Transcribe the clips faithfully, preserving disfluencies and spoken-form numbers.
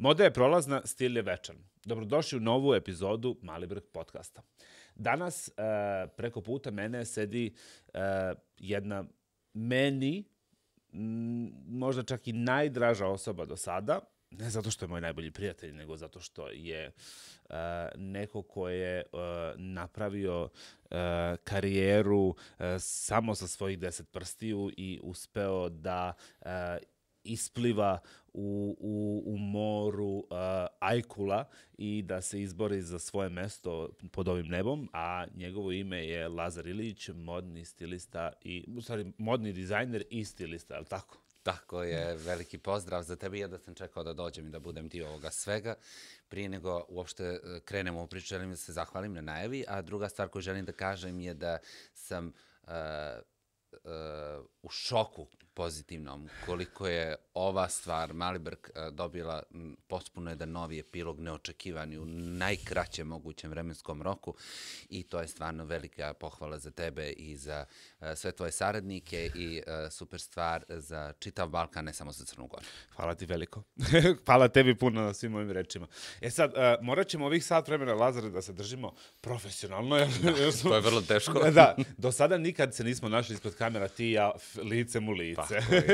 Moda je prolazna, stil je večan. Dobrodošli u novu epizodu Malibrg podcasta. Danas uh, preko puta mene sedi uh, jedna meni m, možda čak i najdraža osoba do sada. Ne zato što je moj najbolji prijatelj, nego zato što je uh, neko ko je uh, napravio uh, karijeru uh, samo sa svojih deset prstiju i uspeo da uh, ispliva u, u, u moru uh, ajkula i da se izbori za svoje mesto pod ovim nebom, a njegovo ime je Lazar Ilić, modni stilista i, u stvari, modni dizajner i stilista, je li tako? Tako je, veliki pozdrav za tebe. Ja da sam čekao da dođem i da budem dio ovoga svega. Prije nego uopšte krenemo u priču, želim da se zahvalim na najavi, a druga stvar koju želim da kažem je da sam uh, uh, u šoku pozitivnom koliko je ova stvar Malibrg uh, dobila m, potpuno jedan novi epilog, neočekivani u najkraćem mogućem vremenskom roku i to je stvarno velika pohvala za tebe i za uh, sve tvoje saradnike i uh, super stvar za čitav Balkan, ne samo za Crnu Goru. Hvala ti veliko. Hvala tebi puno na svim ovim rečima. E sad, uh, morat ćemo ovih sat vremena, Lazare, da se držimo profesionalno. Jer, da, jer smo, to je vrlo teško. Da, do sada nikad se nismo našli ispred kamera, ti i ja licem u lice.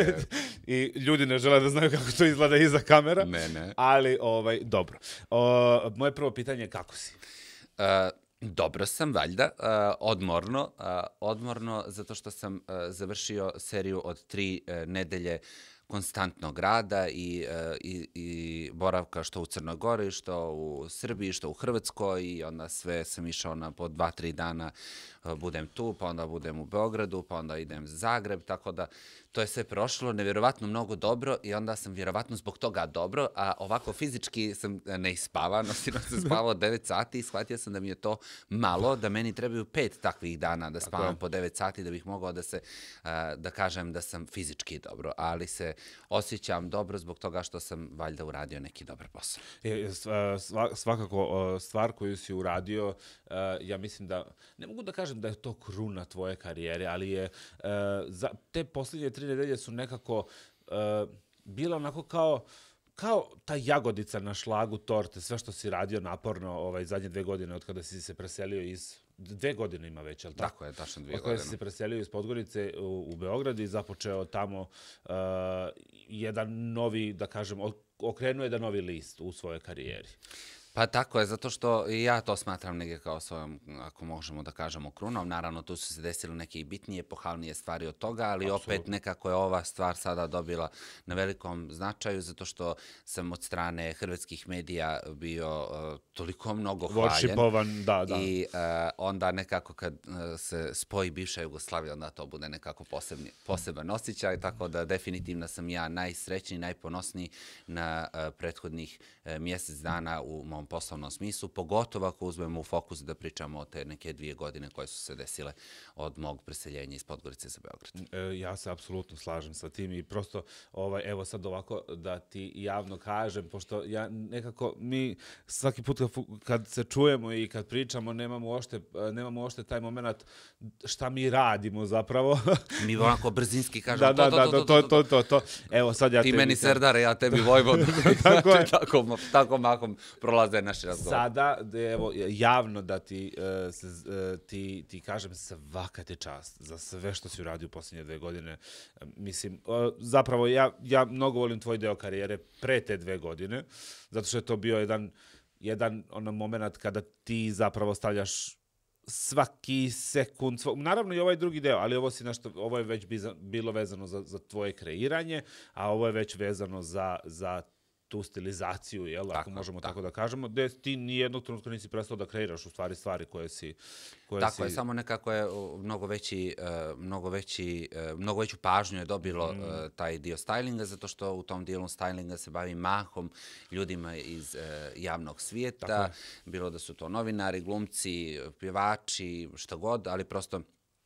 I ljudi ne žele da znaju kako to izgleda iza kamera. Ne, ne. Ali, ovaj, dobro. O, moje prvo pitanje je kako si? Uh, dobro sam, valjda. Uh, odmorno. Uh, odmorno zato što sam uh, završio seriju od tri uh, nedelje konstantnog rada i, uh, i, i boravka što u Crnoj Gori, što u Srbiji, što u Hrvatskoj i onda sve sam išao na po dva, tri dana uh, budem tu, pa onda budem u Beogradu, pa onda idem u Zagreb, tako da to je sve prošlo nevjerovatno mnogo dobro i onda sam vjerovatno zbog toga dobro, a ovako fizički sam neispavano, sinoć sam spavao devet sati i shvatio sam da mi je to malo, da meni trebaju pet takvih dana da spavam po devet sati da bih mogao da se, da kažem da sam fizički dobro, ali se osjećam dobro zbog toga što sam valjda uradio neki dobar posao. Je, svakako stvar koju si uradio, ja mislim da, ne mogu da kažem da je to kruna tvoje karijere, ali je za te posljednje tri nedelje su nekako uh, bila onako kao, kao ta jagodica na šlagu torte, sve što si radio naporno ovaj, zadnje dve godine od kada si se preselio iz... Dve godine ima već, ali tako? Tako je, tačno dvije godine. Od kada godine. si se preselio iz Podgorice u, u Beograd i započeo tamo uh, jedan novi, da kažem, okrenuo jedan novi list u svojoj karijeri. Pa tako je, zato što i ja to smatram negdje kao svojom, ako možemo da kažemo, krunom. Naravno, tu su se desile neke i bitnije, epohalnije stvari od toga, ali Absolutno. Opet nekako je ova stvar sada dobila na velikom značaju, zato što sam od strane hrvatskih medija bio uh, toliko mnogo hvaljen. Worshipovan, da, da. I uh, onda nekako kad uh, se spoji bivša Jugoslavija, onda to bude nekako posebni, poseban osjećaj, tako da definitivno sam ja najsrećniji, najponosniji na uh, prethodnih uh, mjesec dana u mom poslovnom smislu, pogotovo ako uzmemo u fokus da pričamo o te neke dvije godine koje su se desile od mog preseljenja iz Podgorice za Beograd. E, ja se apsolutno slažem sa tim i prosto, ovaj, evo sad ovako da ti javno kažem, pošto ja nekako, mi svaki put kad se čujemo i kad pričamo, nemamo ošte, nemamo ošte taj moment šta mi radimo zapravo. Mi onako brzinski kažemo da, to, da, to, da, to, to, to, to, to. Evo sad ja ti tebi... meni Serdare, ja tebi Vojvod. Tako je. tako, tako mahom prolaze naši razgovor. Sada, evo, javno da ti, uh, se, uh, ti, ti kažem svaka ti čast za sve što si uradio u posljednje dve godine. Uh, mislim, uh, zapravo ja, ja mnogo volim tvoj deo karijere pre te dve godine, zato što je to bio jedan, jedan ono moment kada ti zapravo stavljaš svaki sekund, svog, naravno i ovaj drugi deo, ali ovo, si nešto, ovo je već bilo vezano za, za tvoje kreiranje, a ovo je već vezano za, za tu stilizaciju, jel, tako, ako možemo tako. tako da kažemo, gde ti nijednog trenutka nisi prestao da kreiraš u stvari stvari koje si... Koje tako si... je, samo nekako je mnogo veći, uh, mnogo veći, uh, mnogo veću pažnju je dobilo mm. uh, taj dio stylinga, zato što u tom dijelu stylinga se bavi mahom ljudima iz uh, javnog svijeta, bilo da su to novinari, glumci, pjevači, šta god, ali prosto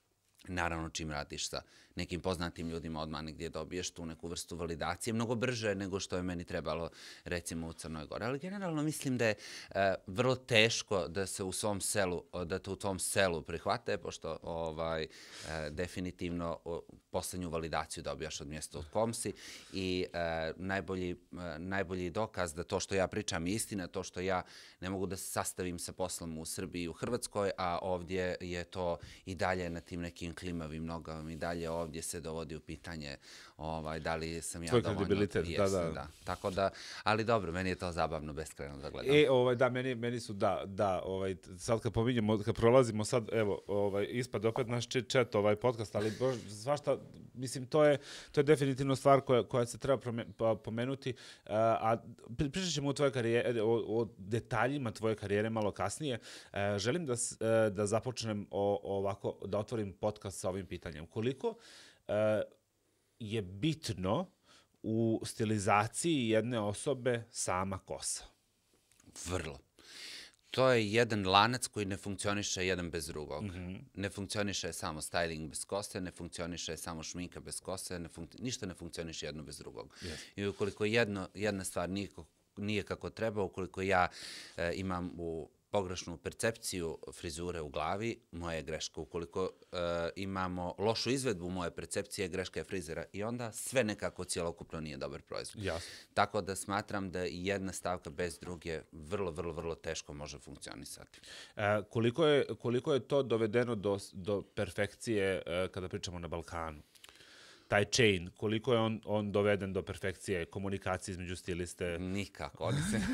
Naravno, čim radiš sa nekim poznatim ljudima, odmah negdje dobiješ tu neku vrstu validacije, mnogo brže nego što je meni trebalo, recimo, u Crnoj Gori. Ali generalno mislim da je e, vrlo teško da se u svom selu, da te u tom selu prihvate, pošto ovaj, e, definitivno o, posljednju validaciju dobijaš od mjesta u kom si i e, najbolji, e, najbolji dokaz da to što ja pričam je istina, to što ja ne mogu da se sastavim sa poslom u Srbiji i u Hrvatskoj, a ovdje je to i dalje na tim nekim klimavim nogama i dalje ovdje se dovodi u pitanje ovaj, da li sam ja tvoj dovoljno... kredibilitet, da, da. da. Tako da, ali dobro, meni je to zabavno, beskrajno da gledam. E, ovaj, da, meni, meni su, da, da, ovaj, sad kad pominjemo, kad prolazimo sad, evo, ovaj, ispad opet naš chat, ovaj podcast, ali bož, svašta, mislim, to je, to je definitivno stvar koja, koja se treba prome, pa, pomenuti, a pričat ćemo o tvojoj karijeri, o, o detaljima tvoje karijere malo kasnije. A, želim da, da započnem o, ovako, da otvorim podcast sa ovim pitanjem. Koliko a, je bitno u stilizaciji jedne osobe sama kosa? Vrlo. To je jedan lanac koji ne funkcioniše jedan bez drugog. Mm-hmm. Ne funkcioniše samo styling bez kose, ne funkcioniše samo šminka bez kose, ne fun... ništa ne funkcioniše jedno bez drugog. Yes. I ukoliko jedno, jedna stvar nije, nije kako treba, ukoliko ja e, imam u pogrešnu percepciju frizure u glavi, moja je greška. Ukoliko e, imamo lošu izvedbu moje percepcije, greška je frizera i onda sve nekako cijelokupno nije dobar proizvod. Jasno. Tako da smatram da jedna stavka bez druge vrlo, vrlo, vrlo teško može funkcionisati. E, koliko, je, koliko je to dovedeno do, do perfekcije e, kada pričamo na Balkanu? Taj chain, koliko je on, on doveden do perfekcije komunikacije između stiliste? Nikako. Oni se...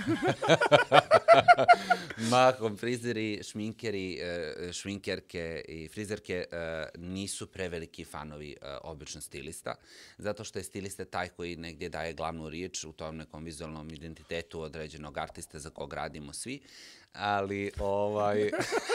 Mahom frizeri, šminkeri, šminkerke i frizerke nisu preveliki fanovi obično stilista, zato što je stilista taj koji negdje daje glavnu riječ u tom nekom vizualnom identitetu određenog artiste za kog radimo svi, ali ovaj...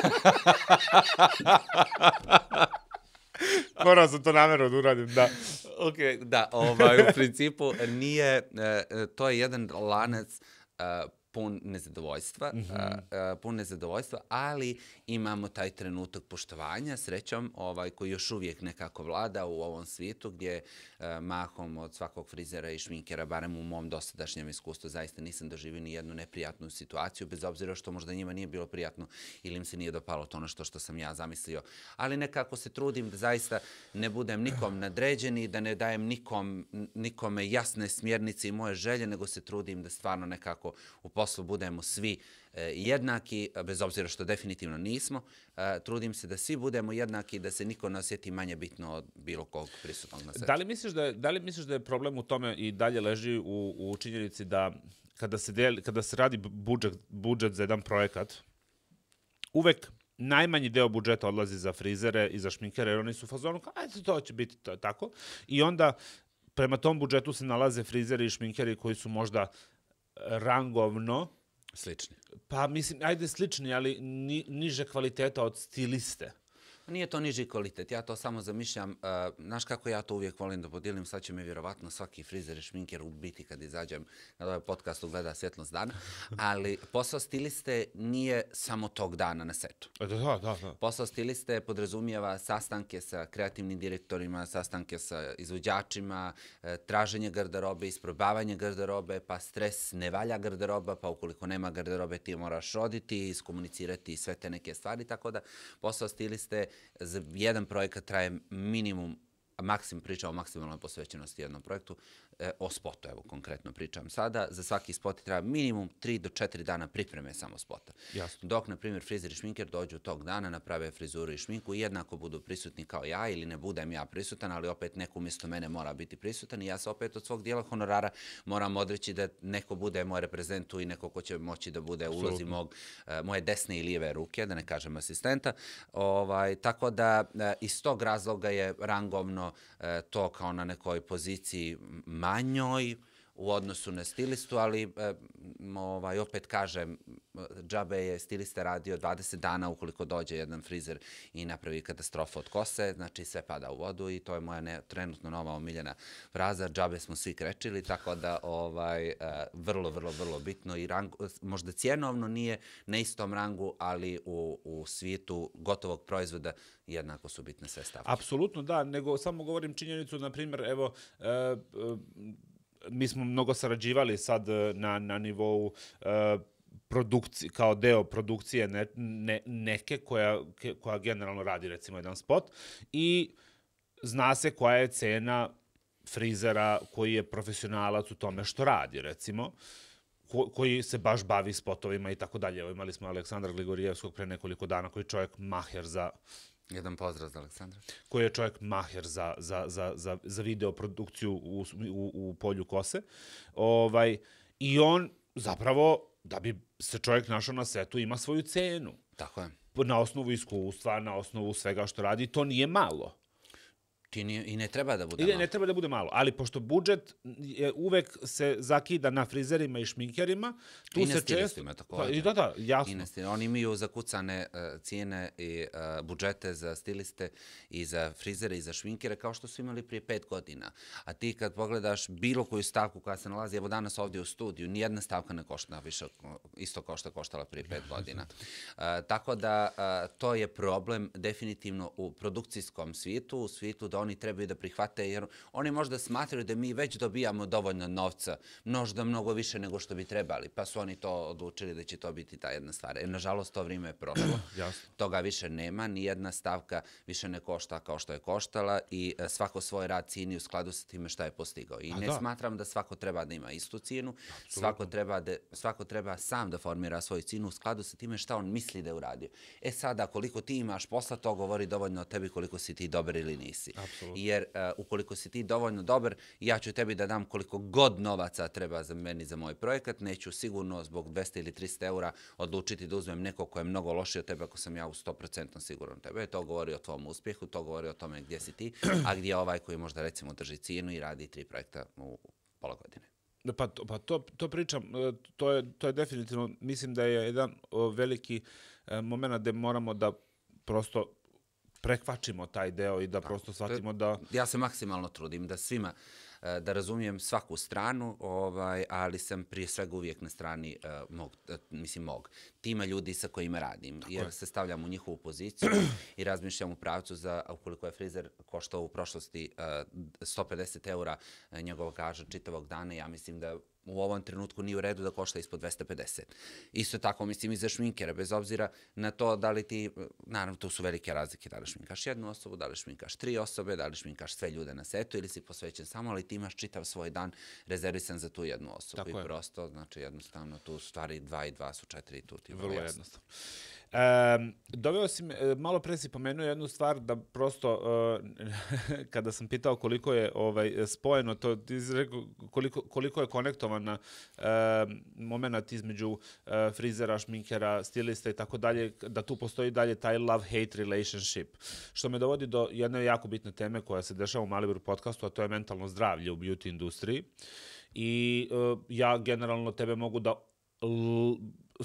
Moram sam to namjerno da uradim, da. Ok, da, ovaj, u principu nije, to je jedan lanac pun nezadovoljstva, mm-hmm. uh, pun nezadovoljstva, ali imamo taj trenutak poštovanja, srećom, ovaj, koji još uvijek nekako vlada u ovom svijetu, gdje uh, mahom od svakog frizera i šminkera, barem u mom dosadašnjem iskustvu, zaista nisam doživio ni jednu neprijatnu situaciju, bez obzira što možda njima nije bilo prijatno ili im se nije dopalo to ono što, što sam ja zamislio. Ali nekako se trudim da zaista ne budem nikom nadređeni, da ne dajem nikom, nikome jasne smjernice i moje želje, nego se trudim da stvarno nekako u poslu budemo svi e, jednaki, bez obzira što definitivno nismo. E, trudim se da svi budemo jednaki, da se niko ne osjeti manje bitno od bilo kog prisutnog na svetu. Da li misliš da je, da li misliš da je problem u tome i dalje leži u, u činjenici da kada se, deli, kada se radi budžet, budžet za jedan projekat, uvek najmanji deo budžeta odlazi za frizere i za šminkere, jer oni su u fazonu, ajde, to će biti to, tako. I onda prema tom budžetu se nalaze frizeri i šminkeri koji su možda rangovno slični. Pa mislim, ajde slični, ali ni, niže kvaliteta od stiliste. Nije to niži kvalitet, ja to samo zamišljam. Uh, znaš kako ja to uvijek volim da podijelim, sad će me vjerovatno svaki frizer i šminker ubiti kad izađem na ovaj podcast ugleda svjetlost dana, ali posao stiliste nije samo tog dana na setu. Da, da, da. Posao stiliste podrazumijeva sastanke sa kreativnim direktorima, sastanke sa izvođačima, traženje garderobe, isprobavanje garderobe, pa stres, ne valja garderoba, pa ukoliko nema garderobe ti moraš oditi, iskomunicirati sve te neke stvari, tako da posao stiliste za jedan projekat traje minimum, maksim priča o maksimalnoj posvećenosti jednom projektu, e, o spotu, evo konkretno pričam sada, za svaki spot treba minimum tri do četiri dana pripreme samo spota. Jasno. Dok, na primjer, frizer i šminker dođu tog dana, naprave frizuru i šminku i jednako budu prisutni kao ja ili ne budem ja prisutan, ali opet neko umjesto mene mora biti prisutan i ja se opet od svog dijela honorara moram odreći da neko bude moj reprezent i neko ko će moći da bude u ulozi mog, moje desne i lijeve ruke, da ne kažem asistenta. Ovaj, tako da iz tog razloga je rangovno to kao na nekoj poziciji manjoj u odnosu na stilistu, ali e, ovaj, opet kažem, džabe je stilista radio dvadeset dana ukoliko dođe jedan frizer i napravi katastrofu od kose, znači sve pada u vodu i to je moja ne, trenutno nova omiljena fraza, džabe smo svi krečili, tako da ovaj, e, vrlo, vrlo, vrlo bitno i rang, možda cjenovno nije na istom rangu, ali u, u svijetu gotovog proizvoda jednako su bitne sve stavke. Apsolutno da, nego samo govorim činjenicu, na primjer, evo, e, e, mi smo mnogo sarađivali sad na, na nivou e, produkcije, kao deo produkcije ne, ne, neke koja, koja generalno radi recimo jedan spot i zna se koja je cena frizera koji je profesionalac u tome što radi, recimo, ko, koji se baš bavi spotovima i tako dalje. Evo, imali smo Aleksandra Gligorjevskog pre nekoliko dana, koji je čovjek maher za... Jedan pozdrav za Aleksandra. Koji je čovjek maher za, za, za, za, za video produkciju u, u, u polju kose. Ovaj, I on zapravo, da bi se čovjek našao na setu, ima svoju cenu. Tako je. Na osnovu iskustva, na osnovu svega što radi, to nije malo. Ti nije, I ne treba da bude I malo. ne treba da bude malo, ali pošto budžet je uvek se zakida na frizerima i šminkerima, tu I se na stilistima često... također. Pa, i da, da, jasno. I na stilistima. Oni imaju zakucane uh, cijene i uh, budžete za stiliste i za frizere i za šminkere kao što su imali prije pet godina. A ti kad pogledaš bilo koju stavku koja se nalazi, evo danas ovdje u studiju, nijedna stavka ne košta više isto kao što je koštala prije pet godina. Uh, tako da uh, to je problem definitivno u produkcijskom svijetu, u svijetu da oni trebaju da prihvate, jer oni možda smatraju da mi već dobijamo dovoljno novca, možda mnogo više nego što bi trebali, pa su oni to odlučili da će to biti ta jedna stvar. E, nažalost, to vrijeme je prošlo. Toga više nema, nijedna stavka više ne košta kao što je koštala i svako svoj rad cijeni u skladu sa time šta je postigao. I A ne da. smatram da svako treba da ima istu cijenu, svako treba, da, svako treba sam da formira svoju cijenu u skladu sa time šta on misli da je uradio. E sada, koliko ti imaš posla, to govori dovoljno o tebi koliko si ti dobar ili nisi. Absolutno. Jer uh, ukoliko si ti dovoljno dobar, ja ću tebi da dam koliko god novaca treba za meni za moj projekat, neću sigurno zbog dvesta ili trista eura odlučiti da uzmem nekog ko je mnogo lošiji od tebe ako sam ja u sto posto siguran tebe. To govori o tvom uspjehu, to govori o tome gdje si ti, a gdje je ovaj koji možda recimo drži cijenu i radi tri projekta u pola godine. Pa, to, pa to, to pričam, to je, to je definitivno, mislim da je jedan veliki moment gdje moramo da prosto prekvačimo taj deo i da Tako. prosto shvatimo da... Ja se maksimalno trudim da svima, da razumijem svaku stranu, ovaj, ali sam prije svega uvijek na strani uh, mog, uh, mislim mog, tima ljudi sa kojima radim, Tako jer je. se stavljam u njihovu poziciju i razmišljam u pravcu za, ukoliko je frizer koštao u prošlosti uh, sto pedeset eura uh, njegovog gaža čitavog dana, ja mislim da u ovom trenutku nije u redu da košta ispod dvesta pedeset. Isto tako mislim i za šminkera, bez obzira na to da li ti, naravno tu su velike razlike, da li šminkaš jednu osobu, da li šminkaš tri osobe, da li šminkaš sve ljude na setu ili si posvećen samo, ali ti imaš čitav svoj dan rezervisan za tu jednu osobu. Tako I je. prosto, znači jednostavno tu stvari dva i dva su četiri i tu ti vrlo jednostavno. E, doveo si me, malo pre si pomenuo jednu stvar da prosto uh, kada sam pitao koliko je ovaj spojeno, to ti si rekao koliko, koliko je konektovana uh, moment između uh, frizera, šminkera, stilista i tako dalje, da tu postoji dalje taj love-hate relationship. Što me dovodi do jedne jako bitne teme koja se dešava u Malibu podcastu, a to je mentalno zdravlje u beauty industriji. I uh, ja generalno tebe mogu da l-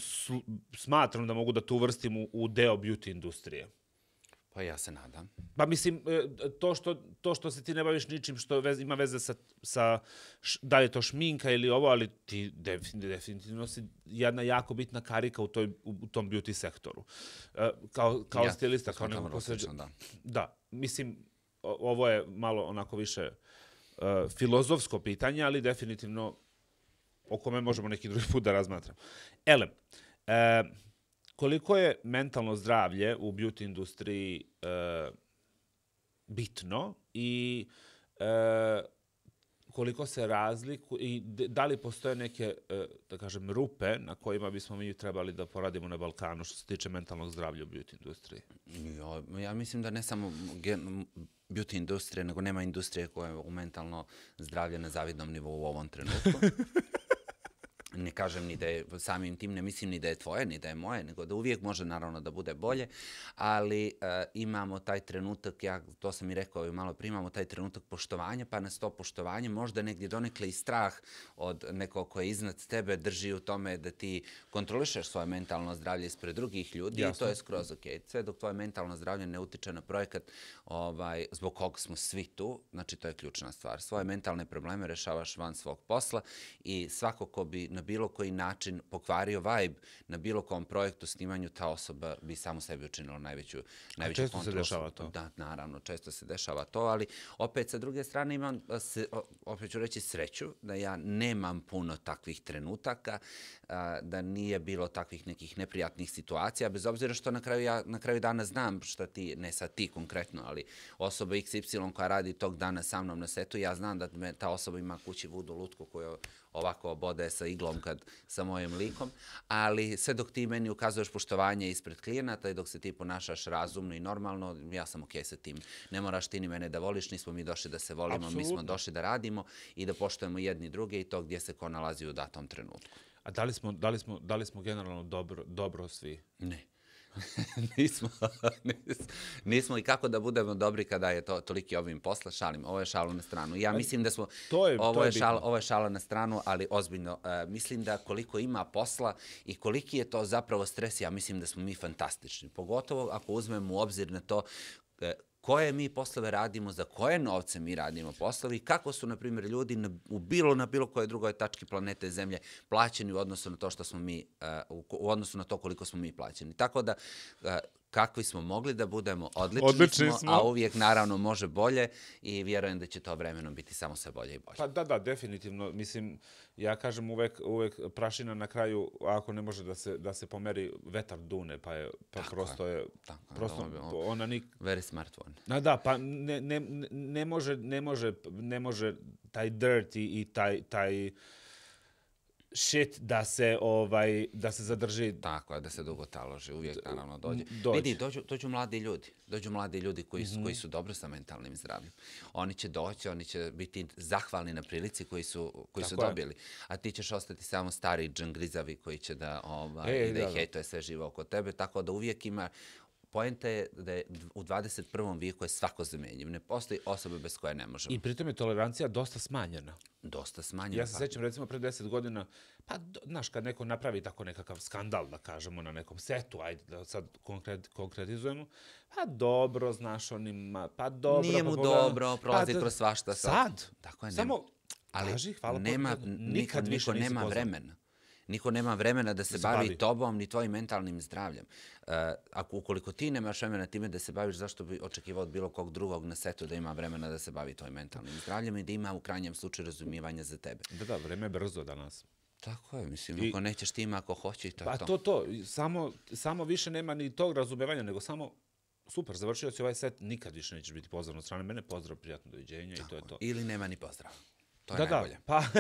smatram da mogu da tu uvrstim u, u deo beauty industrije. Pa ja se nadam. Pa mislim, to što, to što se ti ne baviš ničim što vez, ima veze sa, sa š, da li je to šminka ili ovo, ali ti definitivno si jedna jako bitna karika u, toj, u, u tom beauty sektoru. Kao, kao ja, stilista, kao neko posređa. Da. da, mislim, ovo je malo onako više uh, filozofsko pitanje, ali definitivno o kome možemo neki drugi put da razmatramo. Ele, e, koliko je mentalno zdravlje u beauty industriji e, bitno i e, koliko se razlikuje i da li postoje neke, e, da kažem, rupe na kojima bismo mi trebali da poradimo na Balkanu što se tiče mentalnog zdravlja u beauty industriji? Ja, ja mislim da ne samo gen, beauty industrije, nego nema industrije koja je u mentalno zdravlje na zavidnom nivou u ovom trenutku. ne kažem ni da je samim tim, ne mislim ni da je tvoje, ni da je moje, nego da uvijek može naravno da bude bolje, ali uh, imamo taj trenutak, ja to sam i rekao i malo prije, imamo taj trenutak poštovanja, pa nas to poštovanje možda negdje donekle i strah od nekog ko je iznad tebe drži u tome da ti kontrolišeš svoje mentalno zdravlje ispred drugih ljudi. Jasno. I to je skroz ok. Sve dok tvoje mentalno zdravlje ne utiče na projekat ovaj, zbog kog smo svi tu, znači to je ključna stvar. Svoje mentalne probleme rešavaš van svog posla i svako ko bi na bilo koji način pokvario vibe na bilo kom projektu, snimanju, ta osoba bi samo sebi učinila najveću, najveću često kontrolu. se dešava to. Da, naravno, često se dešava to, ali opet sa druge strane imam, se, opet ću reći sreću, da ja nemam puno takvih trenutaka, da nije bilo takvih nekih neprijatnih situacija, bez obzira što na kraju ja na kraju dana znam šta ti, ne sad ti konkretno, ali osoba iks ipsilon koja radi tog dana sa mnom na setu, ja znam da me ta osoba ima kući vudu lutku koju ovako obode sa iglom kad sa mojim likom, ali sve dok ti meni ukazuješ poštovanje ispred klijenata i dok se ti ponašaš razumno i normalno, ja sam okej sa tim. Ne moraš ti ni mene da voliš, nismo mi došli da se volimo, Absolutno. Mi smo došli da radimo i da poštujemo jedni druge i to gdje se ko nalazi u datom trenutku. A da li smo, da li smo, da li smo generalno dobro, dobro svi? Ne. nismo, nismo, nismo i kako da budemo dobri kada je to toliki obim posla, šalim, ovo je šalo na stranu. Ja mislim da smo, to je, ovo, to je je šala, ovo je šala na stranu, ali ozbiljno, uh, mislim da koliko ima posla i koliki je to zapravo stres, ja mislim da smo mi fantastični. Pogotovo ako uzmemo u obzir na to uh, koje mi poslove radimo, za koje novce mi radimo poslovi, kako su, na primjer, ljudi na, u bilo na bilo koje drugoj tački planete Zemlje plaćeni u odnosu na to što smo mi, uh, u odnosu na to koliko smo mi plaćeni. Tako da, uh, kakvi smo mogli da budemo, odlični, odlični smo, smo, a uvijek naravno može bolje i vjerujem da će to vremenom biti samo sve bolje i bolje. Pa da, da, definitivno. Mislim, ja kažem uvek, uvek prašina na kraju, ako ne može da se, da se pomeri, vetar dune, pa, je, pa prosto je, tako, prosto je, ona nik... Very smart one. Na, da, pa ne, ne, ne, može, ne, može, ne može taj dirt i taj, taj shit da se ovaj da se zadrži, tako je, da se dugo taloži, uvijek naravno dođe. dođe. Vidi, dođu, dođu mladi ljudi, dođu mladi ljudi koji su, mm-hmm. koji su dobro sa mentalnim zdravljem. Oni će doći, oni će biti zahvalni na prilici koji su koji su dobili. A ti ćeš ostati samo stari džangrizavi koji će da ovaj e, da ih hejtuje sve živo oko tebe, tako da uvijek ima. Poenta je da je u dvadeset prvom vijeku je svako zamjenjiv. Ne postoji osoba bez koje ne možemo. I pritom je tolerancija dosta smanjena. Dosta smanjena. Ja se sjećam recimo pre deset godina, pa znaš kad neko napravi tako nekakav skandal, da kažemo, na nekom setu, ajde da sad konkret, konkretizujemo, pa dobro, znaš onima, pa dobro. Nije mu pa dobro, prolazi pa, kroz svašta sad. Sad? Tako je, samo, ali kaži, hvala nema, po, nikad više niko nema vremena. Niko nema vremena da se, da se bavi, bavi tobom ni tvojim mentalnim zdravljem. Uh, ako ukoliko ti nemaš vremena time da se baviš, zašto bi očekivao od bilo kog drugog na setu da ima vremena da se bavi tvojim mentalnim zdravljem i da ima u krajnjem slučaju razumijevanja za tebe. Da, da, vreme je brzo danas. Tako je, mislim, I, ako nećeš ti ima, ako hoće i to pa je to. to, to, samo, samo više nema ni tog razumijevanja, nego samo super, završio si ovaj set, nikad više nećeš biti pozdrav od strane mene, pozdrav, prijatno doviđenja i to je to. Ili nema ni pozdrav. To je da, najbolje. Da, pa...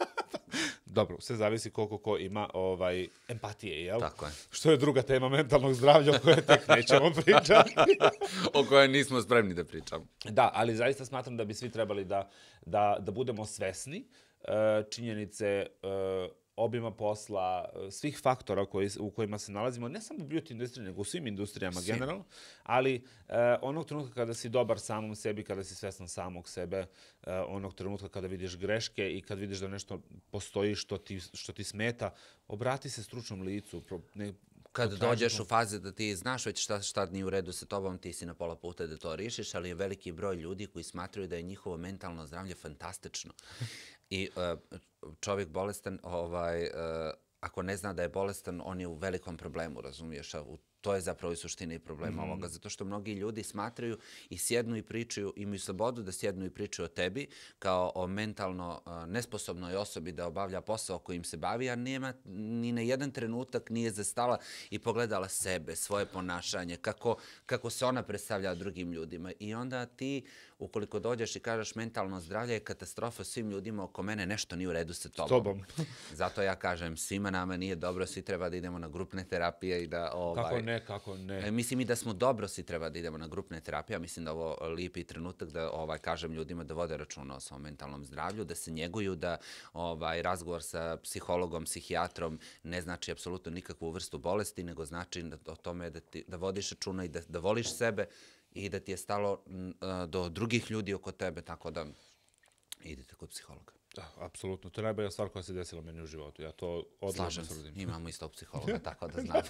Dobro, sve zavisi koliko ko ima ovaj empatije, jel? Tako je. Što je druga tema mentalnog zdravlja o kojoj tek nećemo pričati. O kojoj nismo spremni da pričamo. Da, ali zaista smatram da bi svi trebali da, da, da budemo svesni uh, činjenice uh, obima posla, svih faktora koji, u kojima se nalazimo, ne samo u beauty industriji, nego u svim industrijama svim. Generalno, ali uh, onog trenutka kada si dobar samom sebi, kada si svestan samog sebe, uh, onog trenutka kada vidiš greške i kad vidiš da nešto postoji što ti, što ti smeta, obrati se stručnom licu. Pro, ne, kad dođeš u faze da ti znaš već šta, šta nije u redu sa tobom, ti si na pola puta da to riješiš, ali je veliki broj ljudi koji smatraju da je njihovo mentalno zdravlje fantastično. I uh, čovjek bolestan, ovaj, uh, ako ne zna da je bolestan, on je u velikom problemu, razumiješ? A u to je zapravo i suština i problema mm-hmm. ovoga, zato što mnogi ljudi smatraju i sjednu i pričaju, imaju slobodu da sjednu i pričaju o tebi kao o mentalno uh, nesposobnoj osobi da obavlja posao kojim se bavi, a nema ni na jedan trenutak nije zastala i pogledala sebe, svoje ponašanje, kako, kako se ona predstavlja drugim ljudima. I onda ti, ukoliko dođeš i kažeš mentalno zdravlje je katastrofa svim ljudima oko mene, nešto nije u redu sa tobom. tobom. Zato ja kažem, svima nama nije dobro, svi treba da idemo na grupne terapije i da... Ovaj, ne, kako ne. E, mislim i da smo dobro si treba da idemo na grupne terapije, ja mislim da ovo lijepi trenutak da ovaj kažem ljudima da vode računa o svom mentalnom zdravlju, da se njeguju, da ovaj razgovor sa psihologom, psihijatrom ne znači apsolutno nikakvu vrstu bolesti, nego znači da, o tome da, ti, da vodiš računa i da, da voliš sebe i da ti je stalo m, do drugih ljudi oko tebe, tako da idite kod psihologa. Da, apsolutno. To je najbolja stvar koja se desila meni u životu. Ja to odlično tvrdim. Imamo isto psihologa, tako da znam.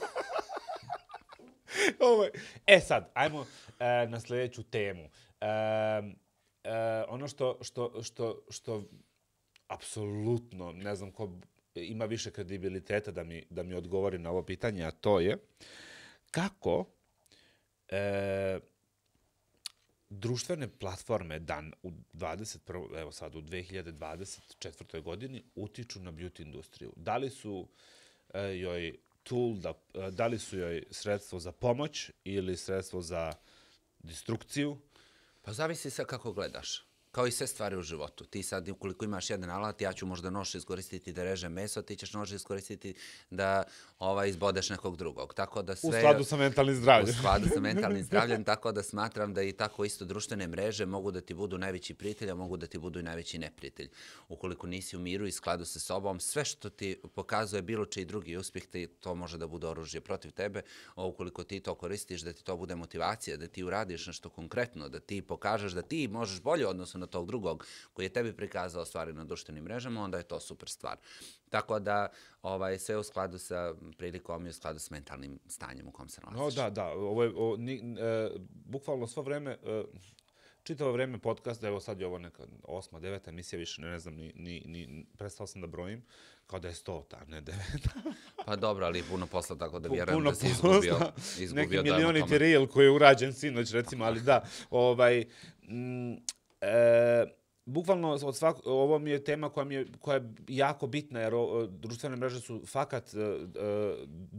E sad, ajmo e, na sljedeću temu. E, e, ono što, što, što, što apsolutno, ne znam ko ima više kredibiliteta da mi, da mi odgovori na ovo pitanje, a to je kako e, društvene platforme dan u dvadeset prve evo sad u dve hiljade dvadeset četvrtoj godini utiču na beauty industriju. Da li su e, joj tool, da, da li su joj sredstvo za pomoć ili sredstvo za destrukciju? Pa zavisi sa kako gledaš. Kao i sve stvari u životu. Ti sad, ukoliko imaš jedan alat, ja ću možda nož iskoristiti da režem meso, ti ćeš nož iskoristiti da ovaj, izbodeš nekog drugog. Tako da sve, u skladu sa mentalnim zdravljem. U skladu sa mentalnim zdravljem, tako da smatram da i tako isto društvene mreže mogu da ti budu najveći prijatelj, a mogu da ti budu i najveći neprijatelj. Ukoliko nisi u miru i skladu sa sobom, sve što ti pokazuje bilo čiji drugi uspjeh, ti, to može da bude oružje protiv tebe, a ukoliko ti to koristiš, da ti to bude motivacija, da ti uradiš nešto konkretno, da ti pokažeš da ti možeš bolje odnosno na tog drugog koji je tebi prikazao stvari na društvenim mrežama, onda je to super stvar. Tako da ovaj, sve u skladu sa prilikom i u skladu s mentalnim stanjem u kom se nalaziš. No, da, da. Ovo je, o, ni, e, bukvalno svo vreme, e, čitavo vreme podcast, evo sad je ovo neka osma, deveta emisija, više ne, ne znam, ni, ni, ni, prestao sam da brojim, kao da je stota, ne deveta. Pa dobro, ali puno posla, tako da vjerujem puno da si izgubio, izgubio neki milioniti reel koji je urađen sinoć, recimo, ali da, ovaj... Mm, E, bukvalno od svak, ovo mi je tema koja mi je, koja je jako bitna jer o, društvene mreže su fakat e, e,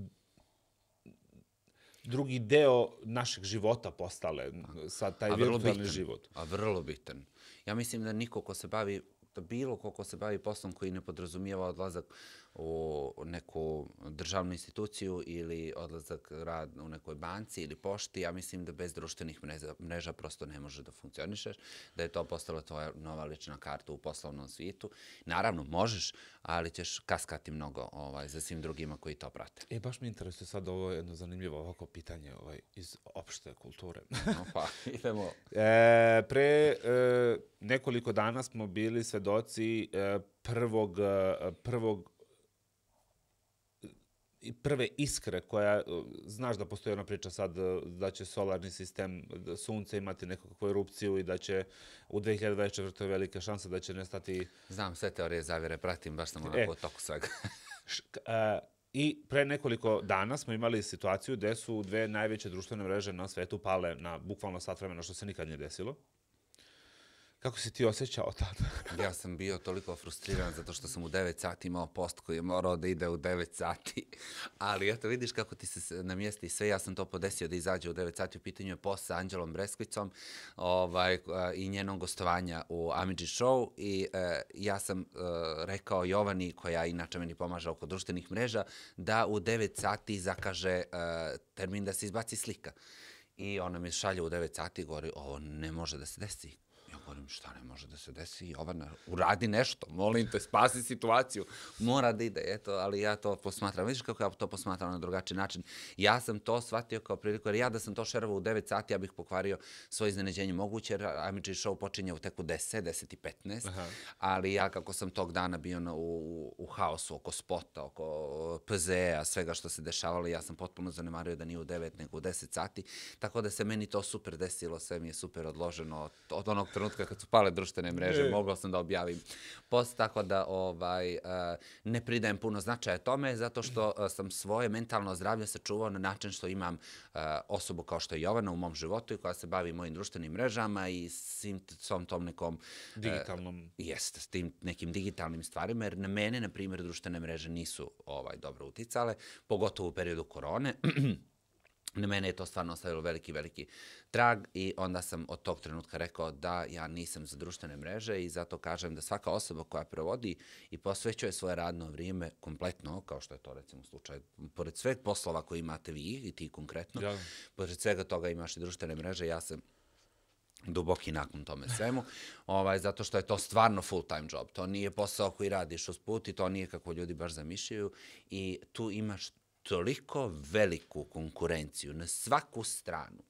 drugi deo našeg života postale, sad taj virtualni život. A vrlo bitan. Ja mislim da niko ko se bavi, da bilo ko ko se bavi poslom koji ne podrazumijeva odlazak u neku državnu instituciju ili odlazak rad u nekoj banci ili pošti, ja mislim da bez društvenih mreža, mreža prosto ne može da funkcionišeš, da je to postala tvoja nova lična karta u poslovnom svijetu. Naravno, možeš, ali ćeš kaskati mnogo ovaj, za svim drugima koji to prate. E, baš mi interesuje sad ovo jedno zanimljivo ovako pitanje ovaj, iz opšte kulture. No, pa, idemo. E, pre e, nekoliko dana smo bili svedoci e, prvog, prvog i prve iskre koja, znaš da postoji ona priča sad da će solarni sistem sunce imati nekakvu erupciju i da će u dve hiljade dvadeset četvrtoj velike šanse da će nestati... Znam sve teorije zavjere, pratim, baš sam onako e, toku svega. I pre nekoliko dana smo imali situaciju gde su dve najveće društvene mreže na svetu pale na bukvalno sat vremena, što se nikad nije desilo. Kako si ti osjećao tada? Ja sam bio toliko frustriran zato što sam u devet sati imao post koji je morao da ide u devet sati. Ali eto vidiš kako ti se namjesti sve. Ja sam to podesio da izađe u devet sati. U pitanju je post sa Anđelom Breskvicom ovaj, i njenom gostovanja u Amidži Show. I e, ja sam e, rekao Jovani, koja inače meni pomaže oko društvenih mreža, da u devet sati zakaže e, termin da se izbaci slika. I ona mi šalje u devet sati i govori, ovo ne može da se desi. Ja govorim, šta ne može da se desi? Jovana, uradi nešto, molim te, spasi situaciju. Mora da ide, eto, ali ja to posmatram. Vidiš kako ja to posmatram na drugačiji način? Ja sam to shvatio kao priliku, jer ja da sam to šerovao u devet sati, ja bih pokvario svoje iznenađenje moguće, jer Amidži Show počinje u teku deset, deset i petnaest, aha, ali ja kako sam tog dana bio na, u, u haosu oko spota, oko P Z E-a, svega što se dešavalo, ja sam potpuno zanemario da nije u devet, nego u deset sati, tako da se meni to super desilo, sve mi je super odloženo od, od onog trenutka kad su pale društvene mreže, e. mogao sam da objavim post, tako da ovaj, ne pridajem puno značaja tome, zato što sam svoje mentalno zdravlje sačuvao na način što imam osobu kao što je Jovana u mom životu i koja se bavi mojim društvenim mrežama i svim svom tom nekom... Digitalnom... Jeste, s tim nekim digitalnim stvarima, jer na mene, na primjer, društvene mreže nisu ovaj, dobro uticale, pogotovo u periodu korone. Na mene je to stvarno ostavilo veliki, veliki trag i onda sam od tog trenutka rekao da ja nisam za društvene mreže i zato kažem da svaka osoba koja provodi i posvećuje svoje radno vrijeme kompletno, kao što je to recimo slučaj, pored sveg poslova koje imate vi i ti konkretno, ja. Pored svega toga imaš i društvene mreže, ja sam duboki nakon tome svemu, ovaj, zato što je to stvarno full time job. To nije posao koji radiš usput i to nije kako ljudi baš zamišljaju i tu imaš toliko veliku konkurenciju na svaku stranu.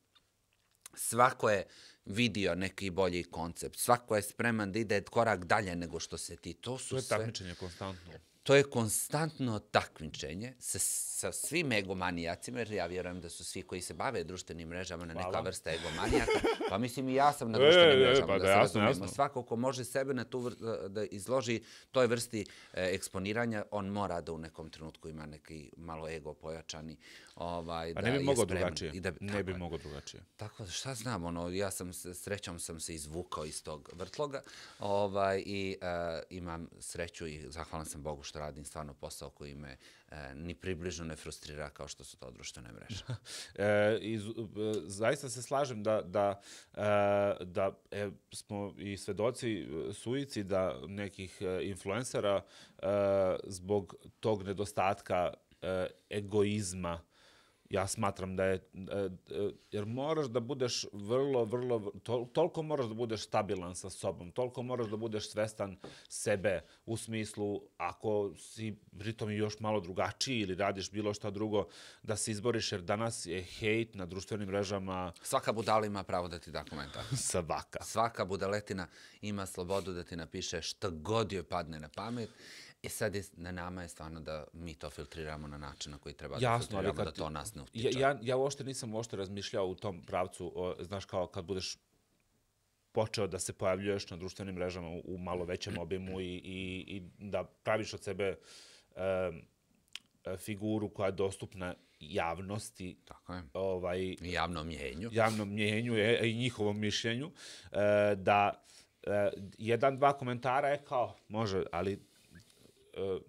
Svako je vidio neki bolji koncept, svako je spreman da ide korak dalje nego što se ti. To su to je sve... takmičenje konstantno. To je konstantno takmičenje sa, sa svim egomanijacima, jer ja vjerujem da su svi koji se bave društvenim mrežama na neka vrsta egomanijaka. Pa mislim i ja sam na društvenim mrežama, e, pa da, da se jasno, razumijemo. Jasno. Svako ko može sebe na tu vr- da izloži toj vrsti e, eksponiranja, on mora da u nekom trenutku ima neki malo ego pojačani. Ovaj, A da ne bi mogao drugačije. I da, ne tako, bi mogao drugačije. Tako da šta znam, ono, ja sam srećom sam se izvukao iz tog vrtloga ovaj, i e, imam sreću i zahvalan sam Bogu što radim stvarno posao koji me e, ni približno ne frustrira kao što su to društvene mreže. e, iz, e, zaista se slažem da, da, e, da e, smo i svedoci suicida nekih e, influencera e, zbog tog nedostatka e, egoizma. Ja smatram da je, jer moraš da budeš vrlo, vrlo, tol, toliko moraš da budeš stabilan sa sobom, toliko moraš da budeš svestan sebe u smislu, ako si pritom još malo drugačiji ili radiš bilo šta drugo, da se izboriš, jer danas je hejt na društvenim mrežama. Svaka budala ima pravo da ti da komentar. Svaka. Svaka budaletina ima slobodu da ti napiše šta god joj padne na pamet. I sad je, na nama je stvarno da mi to filtriramo na način na koji treba da Jasno, filtriramo, kad, da to nas ne utiče. Ja, ja, ja uopšte nisam uopšte razmišljao u tom pravcu, o, znaš, kao kad budeš počeo da se pojavljuješ na društvenim mrežama u, u malo većem obimu i, i, i da praviš od sebe um, figuru koja je dostupna javnosti. Tako je. Ovaj, I javnom mjenju. Javnom mjenju i njihovom mišljenju. Uh, da uh, jedan, dva komentara je kao, može, ali Uh,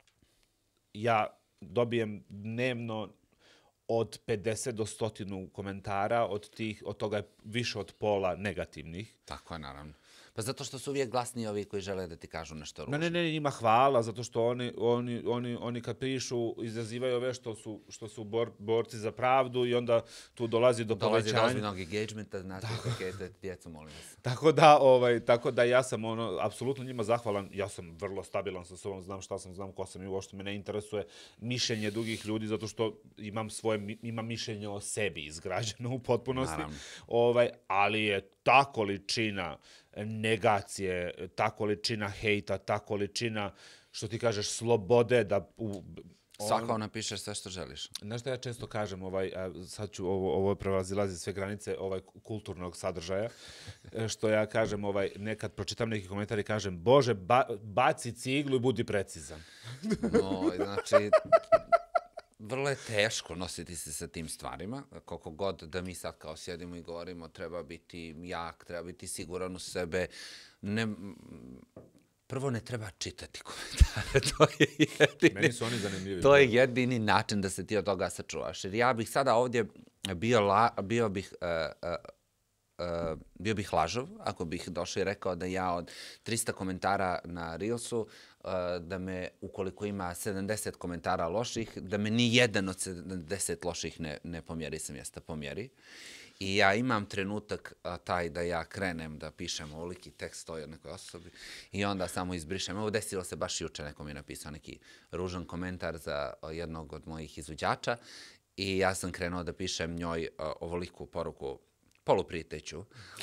ja dobijem dnevno od pedeset do sto komentara, od tih, od toga je više od pola negativnih. Tako je, naravno. Pa zato što su uvijek glasni ovi koji žele da ti kažu nešto ružno. Ne, ne, ne, njima hvala, zato što oni, oni, oni, oni kad pišu izazivaju ove što su, što su bor, borci za pravdu i onda tu dolazi do dolazi povećanja. Dolazi do ozbiljnog engagementa, znači pakete, djecu, molim vas. Tako da, ovaj, tako da ja sam ono, apsolutno njima zahvalan, ja sam vrlo stabilan sa sobom, znam šta sam, znam ko sam i uopšte me ne interesuje mišljenje drugih ljudi, zato što imam svoje, imam mišljenje o sebi izgrađeno u potpunosti. Ovaj, ali je ta količina negacije, ta količina hejta, ta količina, što ti kažeš, slobode da... U, on... Svako napišeš sve što želiš. Znaš što ja često kažem, ovaj, sad ću, ovo, ovo prevazilazi sve granice ovaj kulturnog sadržaja, što ja kažem, ovaj, nekad pročitam neki komentar i kažem, Bože, ba, baci ciglu i budi precizan. No, znači... Vrlo je teško nositi se sa tim stvarima, koliko god da mi sad kao sjedimo i govorimo, treba biti jak, treba biti siguran u sebe. Ne, prvo ne treba čitati komentare, to je jedini, Meni su oni zanimljivi. To je jedini način da se ti od toga sačuvaš. Jer ja bih sada ovdje bio, la, bio bih... Uh, uh, Uh, bio bih lažov ako bih došao i rekao da ja od trista komentara na Reelsu, uh, da me, ukoliko ima sedamdeset komentara loših, da me ni jedan od sedamdeset loših ne, ne pomjeri sa mjesta, pomjeri. I ja imam trenutak uh, taj da ja krenem da pišem ovoliki tekst o nekoj osobi i onda samo izbrišem. Evo, desilo se baš juče, neko mi je napisao neki ružan komentar za jednog od mojih izvođača i ja sam krenuo da pišem njoj uh, ovoliku poruku poluprijeteću.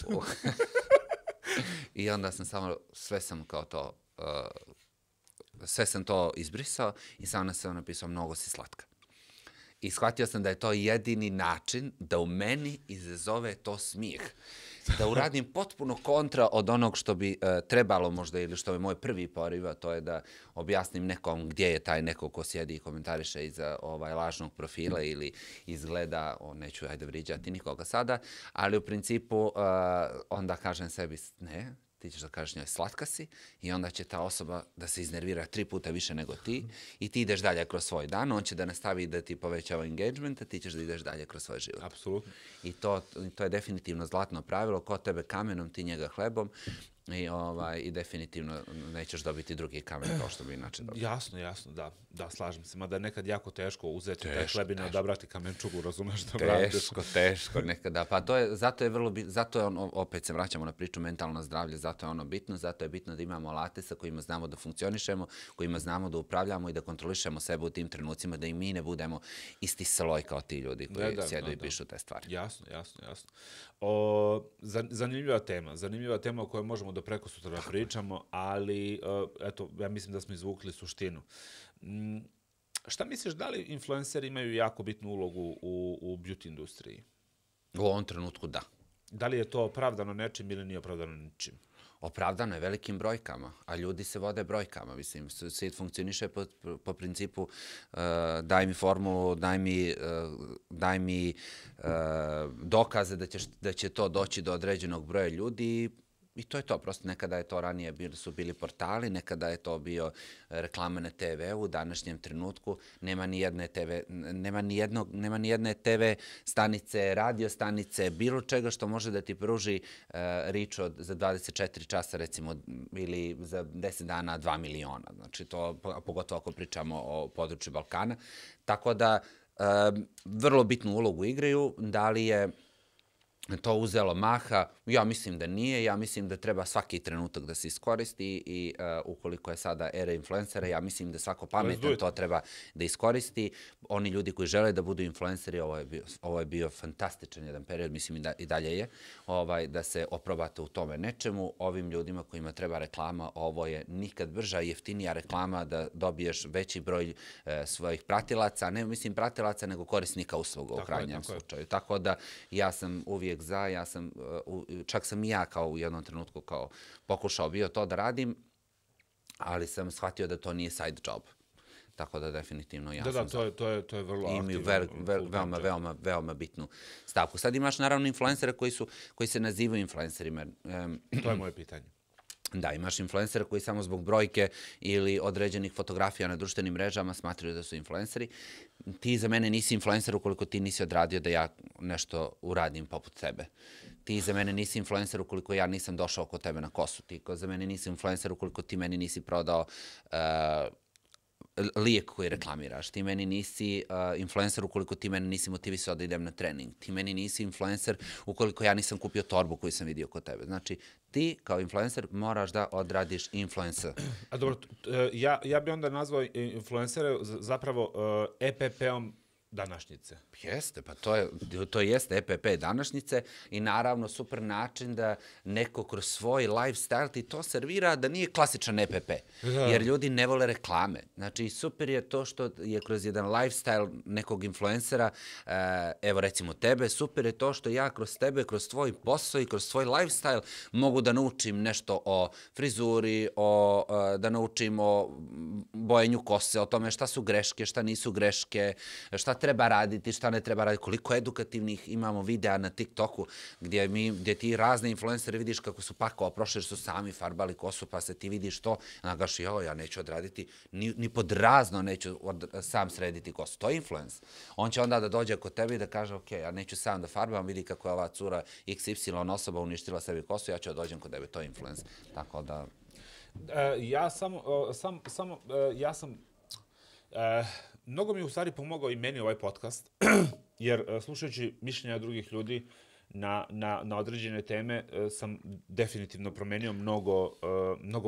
I onda sam samo, sve sam kao to, uh, sve sam to izbrisao i samo sam napisao mnogo si slatka. I shvatio sam da je to jedini način da u meni izazove to smijeh. Da uradim potpuno kontra od onog što bi uh, trebalo možda ili što je moj prvi poriv, a to je da objasnim nekom gdje je taj neko ko sjedi i komentariše iza ovaj, lažnog profila ili izgleda, o, neću ajde vriđati nikoga sada, ali u principu uh, onda kažem sebi, ne, ti ćeš da kažeš njoj slatka si i onda će ta osoba da se iznervira tri puta više nego ti i ti ideš dalje kroz svoj dan, on će da nastavi da ti povećava engagement, a ti ćeš da ideš dalje kroz svoj život. Apsolutno. I to, to je definitivno zlatno pravilo, ko tebe kamenom, ti njega hlebom. I, ovaj, I definitivno nećeš dobiti drugi kamen kao što bi inače dobio. Jasno, jasno, da. Da, slažem se. Mada je nekad jako teško uzeti teško, taj hleb i ne odabrati kamenčugu, razumeš što radiš. Teško, teško nekada. Pa to je, zato je vrlo bitno, zato je on, opet se vraćamo na priču mentalno zdravlje, zato je ono bitno, zato je bitno da imamo alate sa kojima znamo da funkcionišemo, kojima znamo da upravljamo i da kontrolišemo sebe u tim trenucima, da i mi ne budemo isti saloj kao ti ljudi koji da, sjedu da, i pišu da. te stvari. Jasno, jasno, jasno. O, zanimljiva tema, zanimljiva tema o kojoj možemo do preko sutra pričamo, ali eto, ja mislim da smo izvukli suštinu. Mm, šta misliš, da li influenceri imaju jako bitnu ulogu u, u beauty industriji? U ovom trenutku da. Da li je to opravdano nečim ili nije opravdano ničim? Opravdano je velikim brojkama, a ljudi se vode brojkama. Mislim, svijet funkcioniše po, po principu uh, daj mi formulu, daj mi, uh, daj mi uh, dokaze da, ćeš, da će to doći do određenog broja ljudi. I to je to, prosto nekada je to ranije bili, su bili portali, nekada je to bio reklama na te ve u, u današnjem trenutku nema ni jedne te ve, nema ni jednog, nema ni jedne te ve stanice, radio stanice, bilo čega što može da ti pruži uh, rič od, za dvadeset četiri časa recimo ili za deset dana dva miliona. Znači to, pogotovo ako pričamo o području Balkana. Tako da uh, vrlo bitnu ulogu igraju, da li je to uzelo maha, ja mislim da nije, ja mislim da treba svaki trenutak da se iskoristi i uh, ukoliko je sada era influencera, ja mislim da svako pametan to treba da iskoristi. Oni ljudi koji žele da budu influenceri, ovo je bio, ovo je bio fantastičan jedan period, mislim i, da, i dalje je, ovaj, da se oprobate u tome nečemu. Ovim ljudima kojima treba reklama, ovo je nikad brža i jeftinija reklama da dobiješ veći broj uh, svojih pratilaca, ne mislim pratilaca, nego korisnika usluga u krajnjem slučaju. Je. Tako da ja sam uvijek za, ja sam, uh, čak sam i ja kao u jednom trenutku kao pokušao bio to da radim, ali sam shvatio da to nije side job. Tako da definitivno ja da, sam da, to je, to je, to je vrlo aktivno. Imaju ve, ve, veoma, veoma, veoma bitnu stavku. Sad imaš naravno influencere koji, su, koji se nazivaju influencerima. Um, to je moje pitanje. Da, imaš influencere koji samo zbog brojke ili određenih fotografija na društvenim mrežama smatraju da su influenceri. Ti za mene nisi influencer ukoliko ti nisi odradio da ja nešto uradim poput tebe. Ti za mene nisi influencer ukoliko ja nisam došao kod tebe na kosu. Ti za mene nisi influencer ukoliko ti meni nisi prodao uh, lijek koji reklamiraš. Ti meni nisi uh, influencer ukoliko ti meni nisi motivisao da idem na trening. Ti meni nisi influencer ukoliko ja nisam kupio torbu koju sam vidio kod tebe. Znači, ti kao influencer moraš da odradiš influencer. A dobro, ja, ja bi onda nazvao influencere zapravo uh, E P P-om današnjice. Jeste, pa to, je, to jeste E P P današnjice i naravno super način da neko kroz svoj lifestyle ti to servira da nije klasičan E P P. Da. Jer ljudi ne vole reklame. Znači super je to što je kroz jedan lifestyle nekog influencera, evo recimo tebe, super je to što ja kroz tebe, kroz tvoj posao i kroz tvoj lifestyle mogu da naučim nešto o frizuri, o, da naučim o bojenju kose, o tome šta su greške, šta nisu greške, šta treba raditi, šta ne treba raditi, koliko edukativnih imamo videa na TikToku gdje, mi, gdje ti razne influencere vidiš kako su pakao, prošli su sami farbali kosu, pa se ti vidiš to, onda gaš, jo, ja neću odraditi, ni, ni pod razno neću od, sam srediti kosu. To je influence. On će onda da dođe kod tebe i da kaže, ok, ja neću sam da farbam, vidi kako je ova cura iks ipsilon osoba uništila sebi kosu, ja ću da dođem kod tebe, to je influence. Tako da... E, ja samo, sam, samo, ja sam... E, mnogo mi je u stvari pomogao i meni ovaj podcast, jer slušajući mišljenja drugih ljudi na, na, na određene teme sam definitivno promenio mnogo, mnogo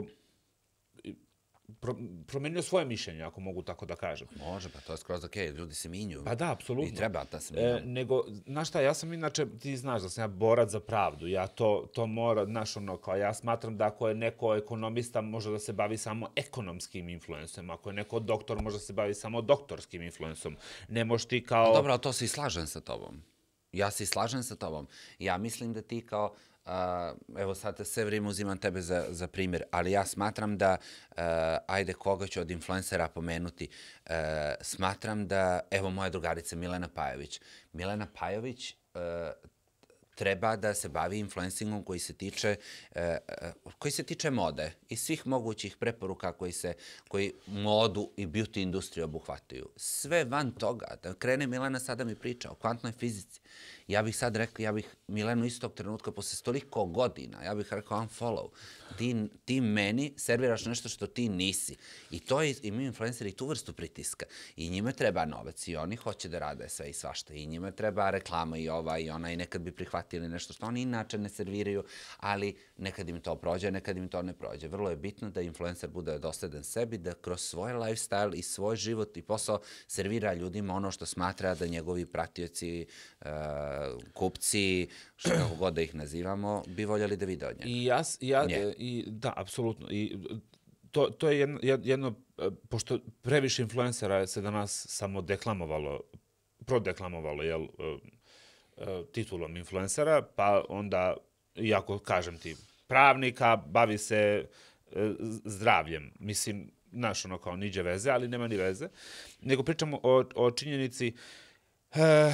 pro, promenio svoje mišljenje, ako mogu tako da kažem. Može, pa to je skroz okej, ljudi se minju. Pa da, apsolutno. I treba da se minju. E, nego, znaš šta, ja sam inače, ti znaš da sam ja borac za pravdu, ja to, to mora, znaš ono, kao ja smatram da ako je neko ekonomista može da se bavi samo ekonomskim influensom, ako je neko doktor može da se bavi samo doktorskim influensom. Ne možeš ti kao... Dobro, ali to se i slažem sa tobom. Ja se i slažem sa tobom. Ja mislim da ti kao... Uh, evo sad sve vrijeme uzimam tebe za, za primjer, ali ja smatram da, uh, ajde koga ću od influencera pomenuti, uh, smatram da, evo moja drugarica Milena Pajović. Milena Pajović, uh, treba da se bavi influencingom koji se tiče e, koji se tiče mode i svih mogućih preporuka koji se koji modu i beauty industriju obuhvataju. Sve van toga, da krene Milena sada mi priča o kvantnoj fizici. Ja bih sad rekao, ja bih Milenu istog trenutka posle toliko godina, ja bih rekao unfollow. Ti, ti meni serviraš nešto što ti nisi. I to je, imaju influenceri tu vrstu pritiska. I njima treba novac i oni hoće da rade sve i svašta. I njima treba reklama i ova i ona i nekad bi prihvatili nešto što oni inače ne serviraju, ali nekad im to prođe, nekad im to ne prođe. Vrlo je bitno da influencer bude dosledan sebi, da kroz svoj lifestyle i svoj život i posao servira ljudima ono što smatra da njegovi pratioci, uh, kupci, što kako god da ih nazivamo, bi voljeli da vide od njega. I ja, ja i, da, apsolutno. I to, to je jedno, jedno, pošto previše influencera se danas samo deklamovalo, prodeklamovalo, jel, titulom influencera, pa onda, iako kažem ti, pravnika, bavi se zdravljem. Mislim, znaš, ono kao niđe veze, ali nema ni veze. Nego pričamo o, o činjenici e, e,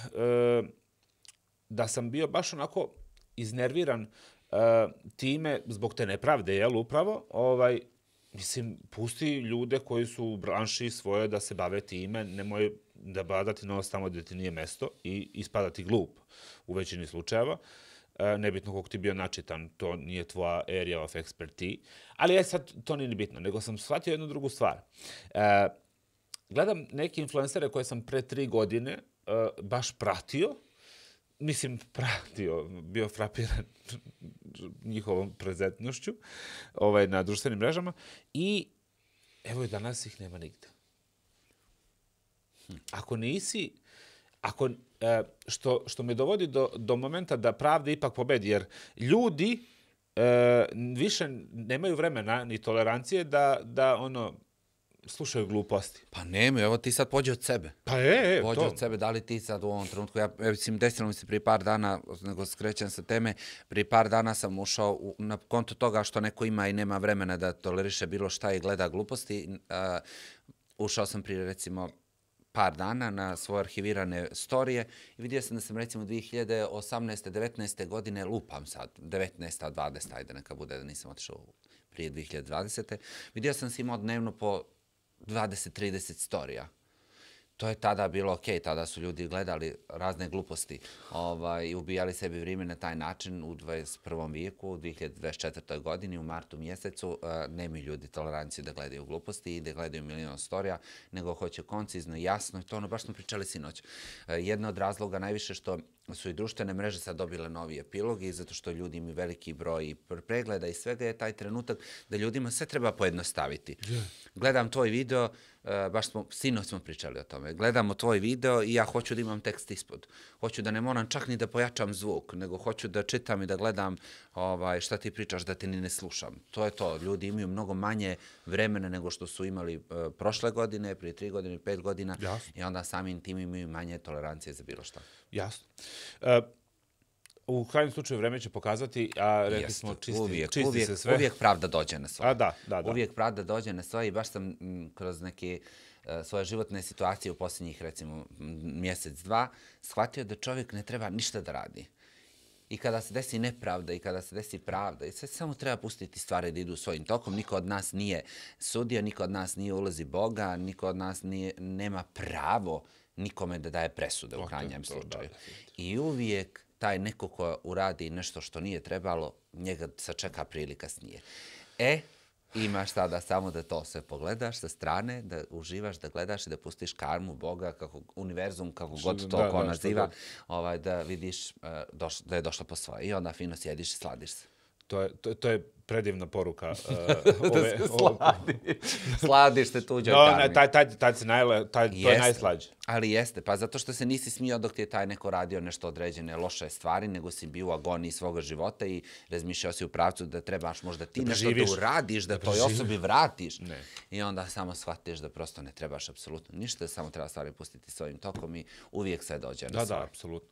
da sam bio baš onako iznerviran uh, time, zbog te nepravde, jel, upravo, ovaj, mislim, pusti ljude koji su u branši svoje da se bave time, nemoj da badati nos tamo gdje ti nije mesto i ispadati glup u većini slučajeva. Uh, nebitno koliko ti bio načitan, to nije tvoja area of expertise, ali je sad to nije bitno, nego sam shvatio jednu drugu stvar. Uh, gledam neke influencere koje sam pre tri godine uh, baš pratio, mislim, pratio, bio frapiran njihovom prezentnošću ovaj, na društvenim mrežama i evo i danas ih nema nigde. Ako nisi, ako, e, što, što me dovodi do, do momenta da pravda ipak pobedi, jer ljudi e, više nemaju vremena ni tolerancije da, da ono, slušaju gluposti. Pa nema, evo ti sad pođe od sebe. Pa je, pođe to. od sebe, da li ti sad u ovom trenutku, ja, mislim, desilo mi se prije par dana, nego skrećem sa teme, prije par dana sam ušao u, na konto toga što neko ima i nema vremena da toleriše bilo šta i gleda gluposti, uh, ušao sam prije, recimo, par dana na svoje arhivirane storije i vidio sam da sam, recimo, dvije hiljade osamnaeste devetnaeste godine, lupam sad, devetnaesta dvadeseta ajde neka bude da nisam otišao prije dvije hiljade dvadesete vidio sam si imao dnevno po dvadeset trideset storija. To je tada bilo okej, okay, tada su ljudi gledali razne gluposti ovaj, i ubijali sebi vrijeme na taj način u dvadeset prvom vijeku, u dvije hiljade dvadeset četvrtoj godini, u martu mjesecu, uh, nemaju ljudi toleranciju da gledaju gluposti i da gledaju milion storija, nego hoće koncizno, jasno, i to ono baš smo pričali sinoć. Uh, jedna od razloga najviše što su i društvene mreže sad dobile novi epilog i zato što ljudi imaju veliki broj pregleda i svega je taj trenutak da ljudima sve treba pojednostaviti. Yeah. Gledam tvoj video, uh, baš smo, sinoć smo pričali o tome, gledamo tvoj video i ja hoću da imam tekst ispod. Hoću da ne moram čak ni da pojačam zvuk, nego hoću da čitam i da gledam ovaj, šta ti pričaš, da te ni ne slušam. To je to. Ljudi imaju mnogo manje vremena nego što su imali uh, prošle godine, prije tri godine, pet godina. Jasno. I onda samim tim imaju manje tolerancije za bilo šta. Jasno. Uh, u krajnjem slučaju vreme će pokazati, a rekli Jeste. smo čisti, uvijek, čisti uvijek, se sve. Uvijek pravda dođe na svoje. A da, da, da. Uvijek pravda dođe na svoje i baš sam m, kroz neke uh, svoje životne situacije u posljednjih, recimo, mjesec, dva, shvatio da čovjek ne treba ništa da radi. I kada se desi nepravda i kada se desi pravda, i sve samo treba pustiti stvari da idu svojim tokom. Niko od nas nije sudija, niko od nas nije ulozi Boga, niko od nas nije, nema pravo nikome da daje presude u krajnjem slučaju. I uvijek taj neko ko uradi nešto što nije trebalo, njega sačeka prilika kasnije. E, imaš tada samo da to sve pogledaš sa strane, da uživaš, da gledaš i da pustiš karmu Boga, kako univerzum, kako god to da, ko da, naziva, ovaj, da vidiš uh, doš, da je došlo po svoje. I onda fino sjediš i sladiš se. To je, to, to je predivna poruka. Uh, ove, da se sladi. Sladiš se tuđoj no, karmi. Taj, taj, taj, najle, taj, to je najslađe. Ali jeste, pa zato što se nisi smijao dok ti je taj neko radio nešto određene loše stvari, nego si bio u agoniji svoga života i razmišljao si u pravcu da trebaš možda ti da nešto živiš, da uradiš, da, da toj osobi vratiš. Ne. I onda samo shvatiš da prosto ne trebaš apsolutno ništa, samo treba stvari pustiti svojim tokom i uvijek sve dođe na da, svoje. Da, apsolutno.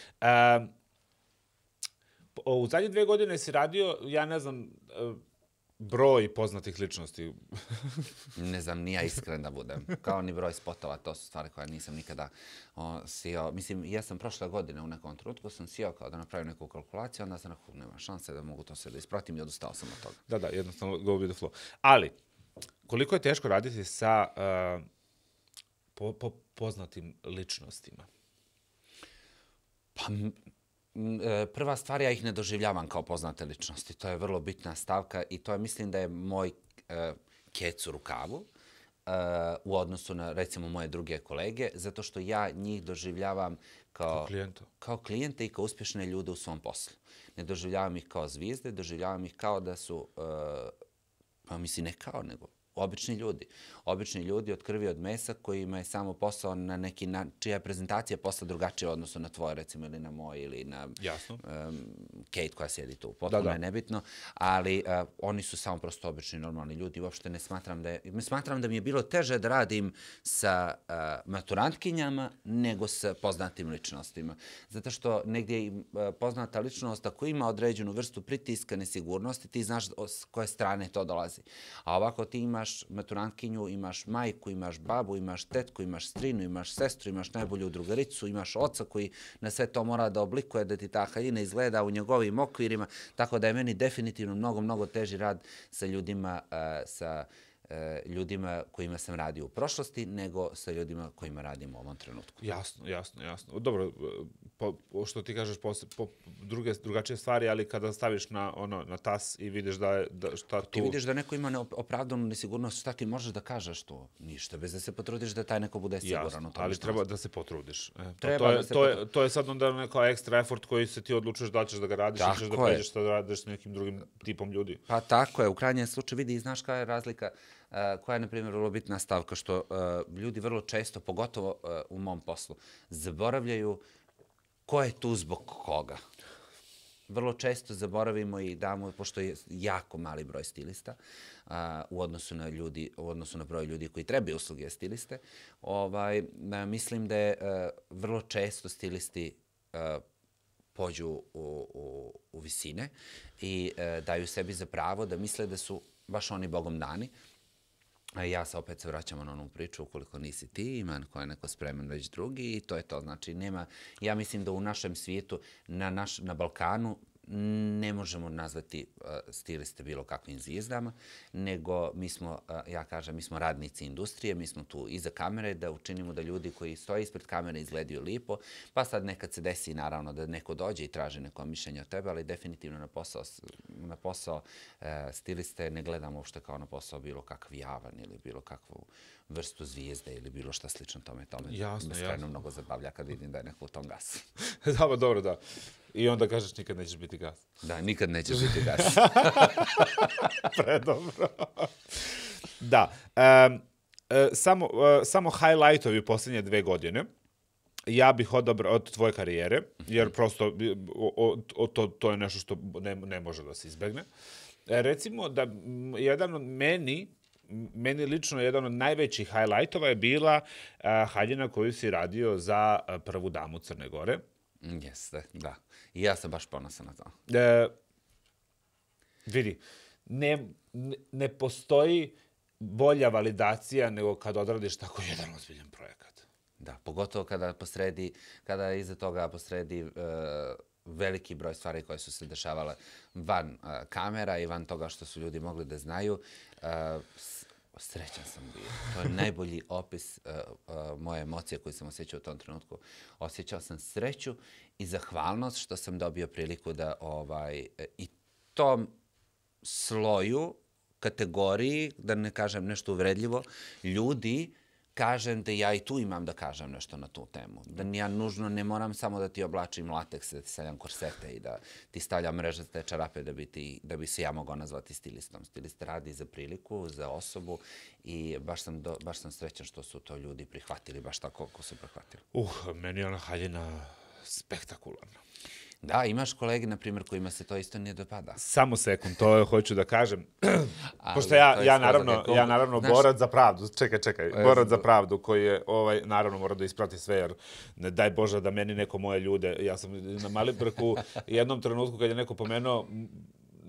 Um, U zadnje dve godine si radio, ja ne znam, broj poznatih ličnosti? Ne znam, ni ja iskren da budem. Kao ni broj spotova, to su stvari koje nisam nikada o, sio. Mislim, ja sam prošle godine u nekom trenutku sam sio kao da napravim neku kalkulaciju, onda sam rekao, nema šanse da mogu to sve da ispratim i odustao sam od toga. Da, da, jednostavno go with the flow. Ali, koliko je teško raditi sa uh, po, po poznatim ličnostima? Pa, prva stvar, ja ih ne doživljavam kao poznate ličnosti. To je vrlo bitna stavka i to je, mislim da je moj uh, kec u rukavu uh, u odnosu na, recimo, moje druge kolege, zato što ja njih doživljavam kao, kao, klijenta. kao klijente i kao uspješne ljude u svom poslu. Ne doživljavam ih kao zvijezde, doživljavam ih kao da su, uh, pa mislim ne kao, nego obični ljudi. Obični ljudi od krvi od mesa kojima je samo posao na neki način, čija je prezentacija posla drugačija u odnosu na tvoje, recimo, ili na moj, ili na um, Kate koja sjedi tu. Potpuno da, da. je nebitno, ali uh, oni su samo prosto obični, normalni ljudi. Uopšte ne smatram da je, smatram da mi je bilo teže da radim sa uh, maturantkinjama nego sa poznatim ličnostima. Zato što negdje uh, poznata ličnost, ako ima određenu vrstu pritiska, nesigurnosti, ti znaš s koje strane to dolazi. A ovako ti imaš maturantkinju, imaš majku, imaš babu, imaš tetku, imaš strinu, imaš sestru, imaš najbolju drugaricu, imaš oca koji na sve to mora da oblikuje, da ti ta haljina izgleda u njegovim okvirima, tako da je meni definitivno mnogo, mnogo teži rad sa ljudima, uh, sa uh, ljudima kojima sam radio u prošlosti, nego sa ljudima kojima radim u ovom trenutku. Jasno, jasno, jasno. Dobro, po, po, što ti kažeš, po, po druge, drugačije stvari, ali kada staviš na, ono, na tas i vidiš da je da, šta tu... Ti vidiš da neko ima opravdanu nesigurnost, šta ti možeš da kažeš to? Ništa, bez da se potrudiš da taj neko bude siguran. Jasno, u tome ali što treba da se potrudiš. E, treba to, je, da se to, je, to je sad onda neko ekstra effort koji se ti odlučuješ da ćeš da ga radiš i ćeš da pređeš da radiš s nekim drugim tipom ljudi. Pa tako je, u krajnjem slučaju vidi i znaš koja je razlika. Uh, koja je, na primjer, vrlo bitna stavka, što uh, ljudi vrlo često, pogotovo uh, u mom poslu, zaboravljaju ko je tu zbog koga. Vrlo često zaboravimo i damo, pošto je jako mali broj stilista uh, u odnosu na ljudi, u odnosu na broj ljudi koji trebaju usluge stiliste, ovaj, uh, mislim da je uh, vrlo često stilisti uh, pođu u, u, u visine i uh, daju sebi za pravo da misle da su baš oni bogom dani. Ja se opet se vraćamo na onu priču, ukoliko nisi ti, ima ko je neko spreman već drugi i to je to. Znači, nema, ja mislim da u našem svijetu, na, naš, na Balkanu, ne možemo nazvati uh, stiliste bilo kakvim zvijezdama, nego mi smo, uh, ja kažem, mi smo radnici industrije, mi smo tu iza kamere da učinimo da ljudi koji stoje ispred kamere izgledaju lipo, pa sad nekad se desi naravno da neko dođe i traži neko mišljenje od tebe, ali definitivno na posao, na posao uh, stiliste ne gledamo uopšte kao na posao bilo kakav javan ili bilo kakvu vrstu zvijezde ili bilo šta slično tome. Tome jasno, beskrajno jasno. mnogo zabavlja kad vidim da je neko u tom gas. Da, dobro, da. I onda kažeš nikad nećeš biti gas. Da, nikad nećeš biti gas. Predobro. Da. Um, e, samo, uh, samo highlightovi posljednje dve godine. Ja bih odabrao od tvoje karijere, jer prosto o, o, to, to je nešto što ne, ne može da se izbegne. E, recimo da jedan od meni, meni lično jedan od najvećih highlightova je bila uh, haljina koju si radio za uh, prvu damu Crne Gore. Jeste, da. I ja sam baš ponosan na to. E, vidi, ne, ne, ne postoji bolja validacija nego kad odradiš tako jedan ozbiljan projekat. Da, pogotovo kada posredi, kada iza toga posredi uh, veliki broj stvari koje su se dešavale van uh, kamera i van toga što su ljudi mogli da znaju. Uh, Srećan sam bio. To je najbolji opis uh, uh, moje emocije koju sam osjećao u tom trenutku. Osjećao sam sreću i zahvalnost što sam dobio priliku da ovaj i tom sloju, kategoriji, da ne kažem nešto uvredljivo, ljudi kažem da ja i tu imam da kažem nešto na tu temu. Da ja nužno ne moram samo da ti oblačim lateks, da ti stavljam korsete i da ti stavljam mrežaste čarape da bi, ti, da bi se ja mogao nazvati stilistom. Stilist radi za priliku, za osobu i baš sam, do, baš sam srećan što su to ljudi prihvatili, baš tako kako su prihvatili. Uh, meni je ona haljina spektakularna. Da, imaš kolege, na primjer, kojima se to isto nije dopada. Samo sekund, to hoću da kažem. Pošto ja, ja naravno, ja naravno znaš, borac za pravdu, čekaj, čekaj, borac za pravdu koji je, ovaj, naravno mora da isprati sve, jer ne daj Bože da meni neko moje ljude, ja sam na Malibrku jednom trenutku kad je neko pomenuo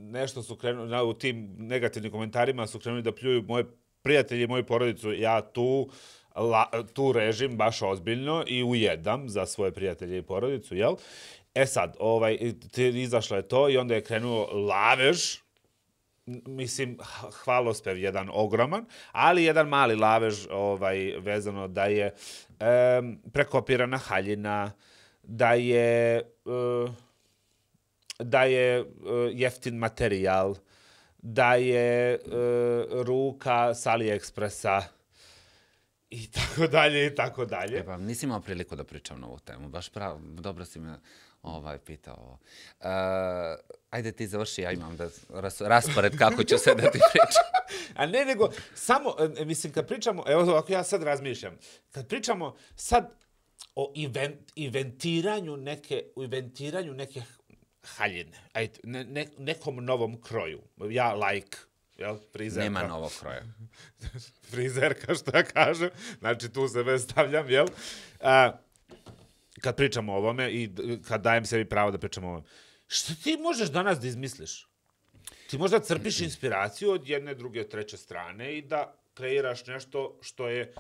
nešto su krenuli, na, u tim negativnim komentarima su krenuli da pljuju moje prijatelji i moju porodicu. Ja tu, la, tu režim baš ozbiljno i ujedam za svoje prijatelje i porodicu, jel? E sad, ovaj, izašlo je to i onda je krenuo lavež, mislim, hvalospev jedan ogroman, ali jedan mali lavež ovaj, vezano da je um, prekopirana haljina, da je, uh, da je uh, jeftin materijal, da je uh, ruka s AliExpressa i tako dalje i tako dalje. E pa, nisi imao priliku da pričam na ovu temu, baš pravo, dobro si me ovaj, pitao. Uh, ajde ti završi, ja imam da ras, raspored kako ću se da ti pričam. A ne, nego, samo, mislim, kad pričamo, evo, ako ja sad razmišljam, kad pričamo sad o event, inventiranju neke, inventiranju neke haljine, ajde, ne, ne, nekom novom kroju, ja like, jel, frizerka. Nema novog kroja. Frizerka, što ja kažem, znači tu sebe stavljam, jel? A, kad pričamo o ovome i kad dajem sebi pravo da pričamo o ovome, što ti možeš danas da izmisliš? Ti možda crpiš inspiraciju od jedne, druge, treće strane i da kreiraš nešto što je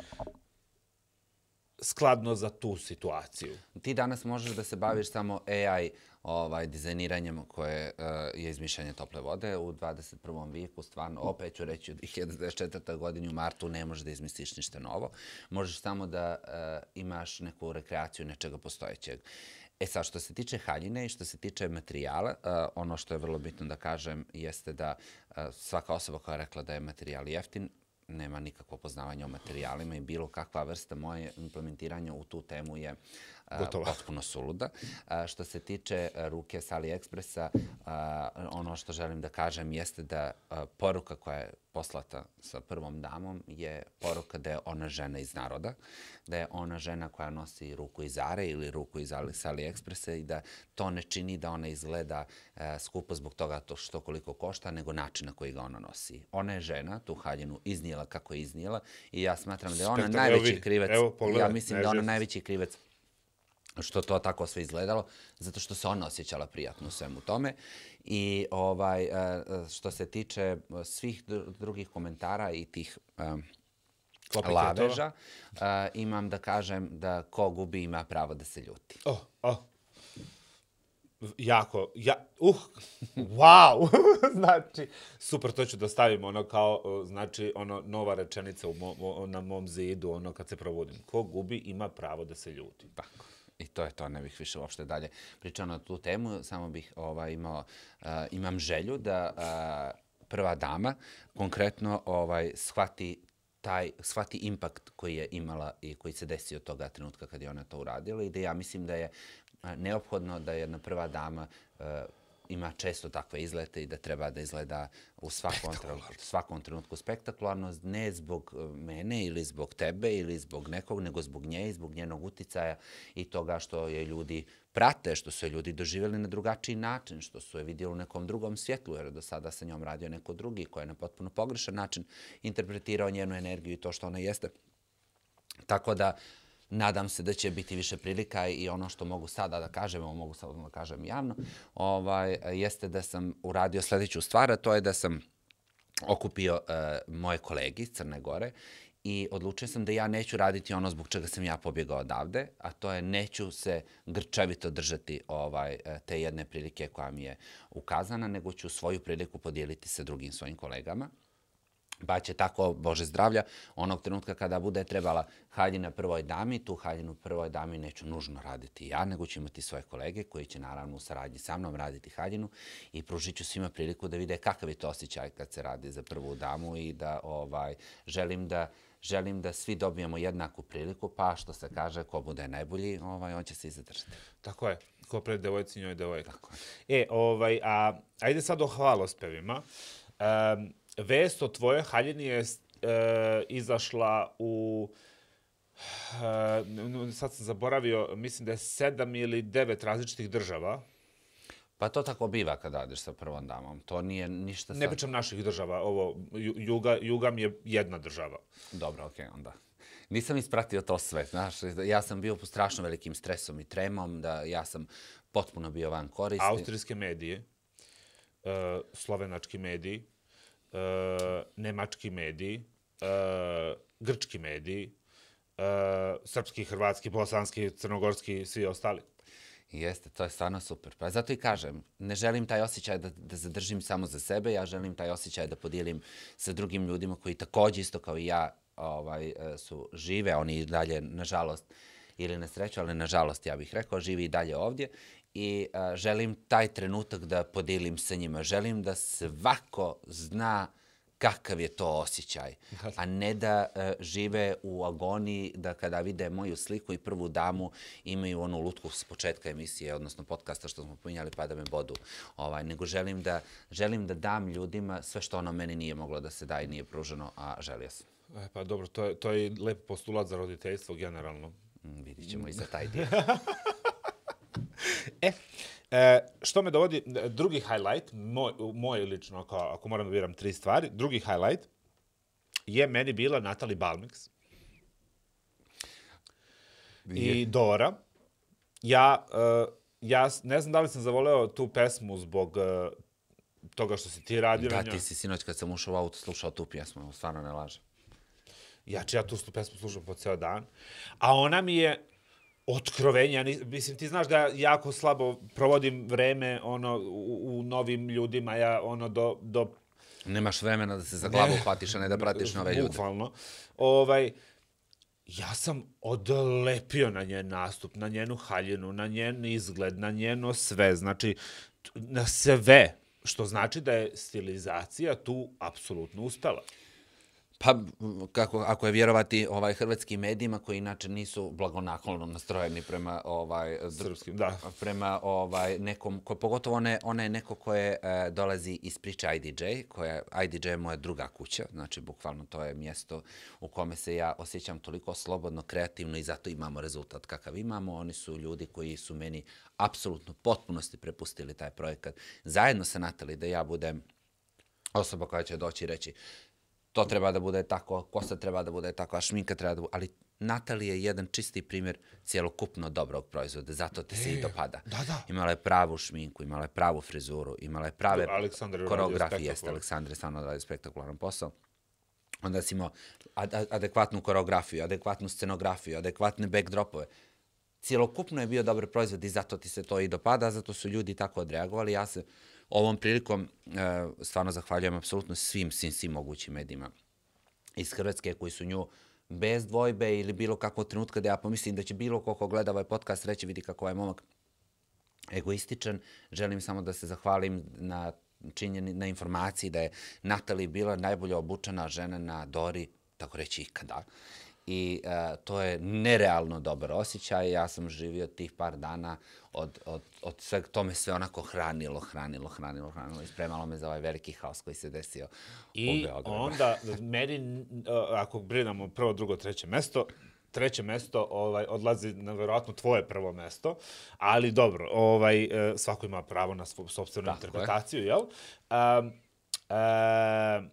skladno za tu situaciju. Ti danas možeš da se baviš samo A I ovaj, dizajniranjem koje uh, je izmišljanje tople vode u dvadeset prvom vijeku. Stvarno, opet ću reći, u dvije hiljade dvadeset četvrtoj. godini u martu ne možeš da izmisliš ništa novo. Možeš samo da uh, imaš neku rekreaciju nečega postojećeg. E sad, što se tiče haljine i što se tiče materijala, uh, ono što je vrlo bitno da kažem jeste da uh, svaka osoba koja je rekla da je materijal jeftin, nema nikakvo poznavanje o materijalima i bilo kakva vrsta moje implementiranja u tu temu je uh, potpuno suluda. Uh, što se tiče uh, ruke s AliExpressa, uh, ono što želim da kažem jeste da uh, poruka koja je poslata sa prvom damom je poruka da je ona žena iz naroda, da je ona žena koja nosi ruku iz Zare ili ruku iz Ali, s AliExpressa i da to ne čini da ona izgleda uh, skupo zbog toga to što koliko košta, nego način na koji ga ona nosi. Ona je žena, tu haljinu iznijela kako je iznijela i ja smatram da je ona Spektak, najveći evo krivac. Evo, pogledaj, ja mislim da ona najveći krivac što to tako sve izgledalo, zato što se ona osjećala prijatno u svemu tome. I ovaj, što se tiče svih drugih komentara i tih um, laveža, uh, imam da kažem da ko gubi ima pravo da se ljuti. Oh, oh. Jako, ja, uh, wow, znači, super, to ću da stavim, ono kao, znači, ono, nova rečenica u mo, na mom zidu, ono, kad se provodim. Ko gubi ima pravo da se ljuti. Tako. I to je to, ne bih više uopšte dalje pričao na tu temu, samo bih ovaj, imao, uh, imam želju da uh, prva dama konkretno ovaj, shvati taj, shvati impakt koji je imala i koji se desio toga trenutka kad je ona to uradila i da ja mislim da je uh, neophodno da jedna prva dama uh, ima često takve izlete i da treba da izgleda u svakom, svakom trenutku spektakularno, ne zbog mene ili zbog tebe ili zbog nekog, nego zbog nje i zbog njenog uticaja i toga što je ljudi prate, što su je ljudi doživjeli na drugačiji način, što su je vidjeli u nekom drugom svjetlu, jer do sada sa njom radio neko drugi koji je na potpuno pogrešan način interpretirao njenu energiju i to što ona jeste. Tako da, nadam se da će biti više prilika i ono što mogu sada da kažem, ovo mogu sada da kažem javno, ovaj, jeste da sam uradio sljedeću stvar, a to je da sam okupio uh, moje kolege iz Crne Gore i odlučio sam da ja neću raditi ono zbog čega sam ja pobjegao odavde, a to je neću se grčevito držati ovaj, te jedne prilike koja mi je ukazana, nego ću svoju priliku podijeliti sa drugim svojim kolegama. Pa će tako, Bože zdravlja, onog trenutka kada bude trebala haljina prvoj dami, tu haljinu prvoj dami neću nužno raditi ja, nego ću imati svoje kolege koji će naravno u saradnji sa mnom raditi haljinu i pružit ću svima priliku da vide kakav je to osjećaj kad se radi za prvu damu i da ovaj, želim da želim da svi dobijemo jednaku priliku, pa što se kaže, ko bude najbolji, ovaj, on će se i zadržati. Tako je, ko pred devojci njoj devojka. Tako je. E, ovaj, a, ajde sad o hvalospevima. Um, Vest o tvojoj haljini je e, izašla u, e, sad sam zaboravio, mislim da je sedam ili devet različitih država. Pa to tako biva kad radiš sa prvom damom. To nije ništa... Ne pričam naših država, ovo, Juga, Juga mi je jedna država. Dobro, okej, okay, onda. Nisam ispratio to sve, znaš, ja sam bio po strašno velikim stresom i tremom, da ja sam potpuno bio van koristi. Austrijske medije uh, slovenački mediji, uh, nemački mediji, uh, grčki mediji, uh, srpski, hrvatski, bosanski, crnogorski, svi ostali. Jeste, to je stvarno super. Pa zato i kažem, ne želim taj osjećaj da, da zadržim samo za sebe, ja želim taj osjećaj da podijelim sa drugim ljudima koji također isto kao i ja ovaj, su žive, oni i dalje, nažalost, ili na sreću, ali nažalost, ja bih rekao, živi i dalje ovdje i a, želim taj trenutak da podijelim sa njima. Želim da svako zna kakav je to osjećaj, a ne da uh, žive u agoniji, da kada vide moju sliku i prvu damu imaju onu lutku s početka emisije, odnosno podcasta što smo pominjali pa da me bodu. Ovaj, nego želim da, želim da dam ljudima sve što ono meni nije moglo da se da i nije pruženo, a želio sam. E, pa dobro, to je, to je lep postulat za roditeljstvo generalno. Mm, vidit ćemo i za taj dio. e, E, što me dovodi, drugi highlight, moj, moj lično, ako, ako moram da biram tri stvari, drugi highlight je meni bila Natalie Balmix i Dora. Ja, uh, ja ne znam da li sam zavoleo tu pesmu zbog uh, toga što si ti radio. Da, ti si sinoć kad sam ušao u auto slušao tu pjesmu, stvarno ne lažem. Ja, či ja tu pesmu slušam po ceo dan, a ona mi je otkrovenja, mislim, ti znaš da ja jako slabo provodim vreme ono, u, u novim ljudima, ja ono do... do... Nemaš vremena da se za glavu ne, hvatiš, a ne da pratiš nove ljude. Bukvalno. Ovaj, ja sam odlepio na njen nastup, na njenu haljinu, na njen izgled, na njeno sve, znači, na sve, što znači da je stilizacija tu apsolutno uspela. Pa, kako, ako je vjerovati ovaj hrvatskim medijima koji inače nisu blagonaklono nastrojeni prema ovaj srpskim, da. Prema ovaj nekom ko pogotovo one ona je neko ko je e, dolazi iz priče I D J, koja I D J je moja druga kuća, znači bukvalno to je mjesto u kome se ja osjećam toliko slobodno, kreativno i zato imamo rezultat kakav imamo. Oni su ljudi koji su meni apsolutno potpunosti prepustili taj projekat zajedno sa Natalie da ja budem osoba koja će doći i reći to treba da bude tako, kosa treba da bude tako, a šminka treba da bude, ali Natalie je jedan čisti primjer cijelokupno dobrog proizvoda, zato te se i dopada. Da, da. Imala je pravu šminku, imala je pravu frizuru, imala je prave koreografije, jeste Aleksandar je stvarno radio spektakularan posao. Onda si imao ad adekvatnu koreografiju, adekvatnu scenografiju, adekvatne backdropove. Cijelokupno je bio dobar proizvod i zato ti se to i dopada, zato su ljudi tako odreagovali. Ja se ovom prilikom e, stvarno zahvaljujem apsolutno svim, svim, svim mogućim medijima iz Hrvatske koji su nju bez dvojbe ili bilo kakvog trenutka da ja pomislim da će bilo ko ko gleda ovaj podcast reći vidi kako ovaj momak egoističan. Želim samo da se zahvalim na činjeni, na informaciji da je Natalie bila najbolje obučena žena na Dori, tako reći ikada. I uh, to je nerealno dobar osjećaj. Ja sam živio tih par dana od, od, od svega, to me sve onako hranilo, hranilo, hranilo, hranilo i spremalo me za ovaj veliki haos koji se desio I u Beogradu. I onda, meni, ako brinamo prvo, drugo, treće mesto, treće mesto ovaj, odlazi na vjerojatno tvoje prvo mesto, ali dobro, ovaj, svako ima pravo na svoju sopstvenu interpretaciju, jel? Um, um,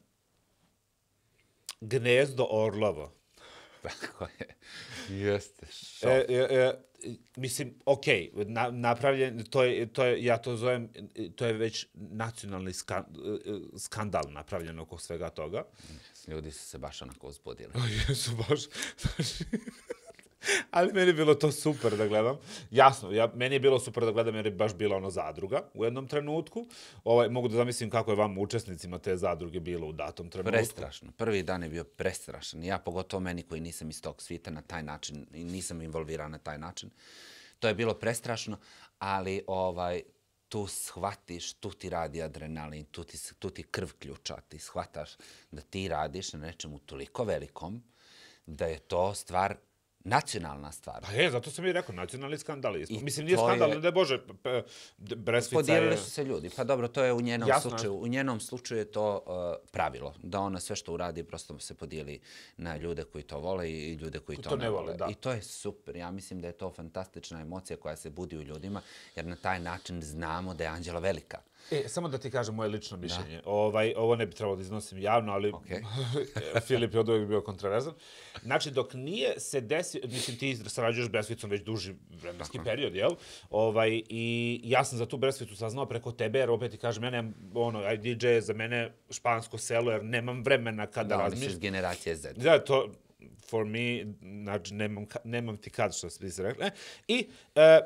Gnezdo Orlovo. Tako je. Jeste. E, e, e, mislim, okej, okay, na, napravljen, to je, to je, ja to zovem, to je već nacionalni skan, skandal napravljen oko svega toga. Ljudi su se baš onako uzbudili. Jesu baš. Ali meni je bilo to super da gledam. Jasno, ja, meni je bilo super da gledam jer je baš bila ono zadruga u jednom trenutku. Ovaj, mogu da zamislim kako je vam učesnicima te zadruge bilo u datom trenutku. Prestrašno. Prvi dan je bio prestrašan. Ja pogotovo meni koji nisam iz tog svijeta na taj način i nisam involviran na taj način. To je bilo prestrašno, ali ovaj tu shvatiš, tu ti radi adrenalin, tu ti, tu ti krv ključa, ti shvataš da ti radiš na nečemu toliko velikom da je to stvar nacionalna stvar. Pa je, zato sam i rekao, nacionalni skandal. Mislim, nije skandal, je... ne bože, Bresvica je... Podijelili su se ljudi. Pa dobro, to je u njenom Jasno. slučaju. U njenom slučaju je to uh, pravilo. Da ona sve što uradi prosto se podijeli na ljude koji to vole i ljude koji to, to ne vole. Da. I to je super. Ja mislim da je to fantastična emocija koja se budi u ljudima, jer na taj način znamo da je Anđela velika. E, samo da ti kažem moje lično mišljenje. Ovaj, ovo ne bi trebalo da iznosim javno, ali Okay. Filip je od uvijek bio kontroverzan. Znači, dok nije se desio, mislim, ti sarađuješ Breskvicom već duži vremenski period, jel? Ovaj, I ja sam za tu Breskvicu saznao preko tebe, jer opet ti kažem, ja nemam, ono, aj D J je za mene špansko selo, jer nemam vremena kada Da, oni su razmišljam. iz generacije Z. Da, to, for me, znači, nemam, nemam ti kad, što bi se rekli. I e,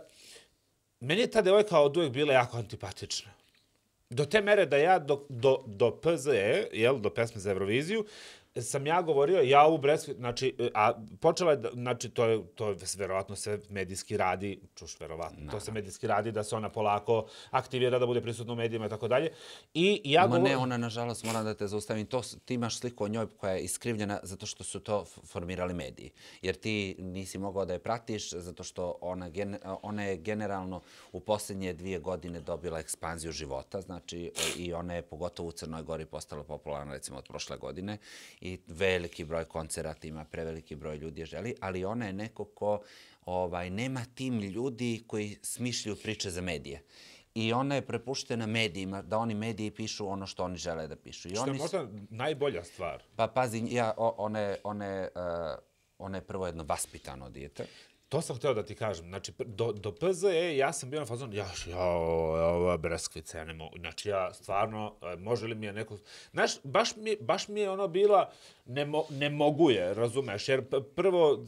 meni je ta devojka od uvijek bila jako antipatična. Do te mere da ja do, do, do P Z E, jel, do pesme za Euroviziju, sam ja govorio, ja u Breskvic, znači, a počela je, da, znači, to je, to je verovatno se medijski radi, čuš, verovatno, no. to se medijski radi da se ona polako aktivira, da bude prisutna u medijima i tako dalje. I ja Ma govor... ne, ona, nažalost, moram da te zaustavim, to, ti imaš sliku o njoj koja je iskrivljena zato što su to formirali mediji. Jer ti nisi mogao da je pratiš zato što ona, gen, ona je generalno u posljednje dvije godine dobila ekspanziju života, znači, i ona je pogotovo u Crnoj Gori postala popularna, recimo, od prošle godine. I veliki broj koncerata ima, preveliki broj ljudi je želi, ali ona je neko ko ovaj, nema tim ljudi koji smišljaju priče za medije. I ona je prepuštena medijima, da oni mediji pišu ono što oni žele da pišu. I što oni je možda najbolja stvar. Pa pazi, ja, ona je, ona je, uh, ona je prvo jedno vaspitano dijete. To sam htio da ti kažem. Znači, do, do P Z E ja sam bio na fazonu, ja, ja, ova Breskvica, ja ne mogu. Znači, ja stvarno, može li mi je neko... Znaš, baš mi, baš mi je ono bila, ne, mo, ne mogu je, razumeš? Jer prvo,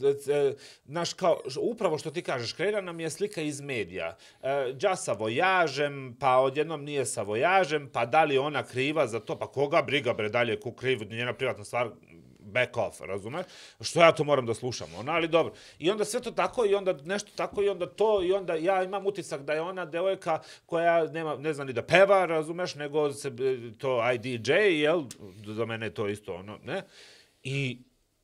znaš, kao, upravo što ti kažeš, kreira nam je slika iz medija. Đa sa vojažem, pa odjednom nije sa vojažem, pa da li ona kriva za to, pa koga briga, bre, dalje, ku kriv, njena privatna stvar, back off, razumeš? Što ja to moram da slušam, ona, ali dobro. I onda sve to tako, i onda nešto tako, i onda to, i onda ja imam utisak da je ona devojka koja nema, ne zna ni da peva, razumeš, nego se to I D J, jel? Za mene je to isto ono, ne? I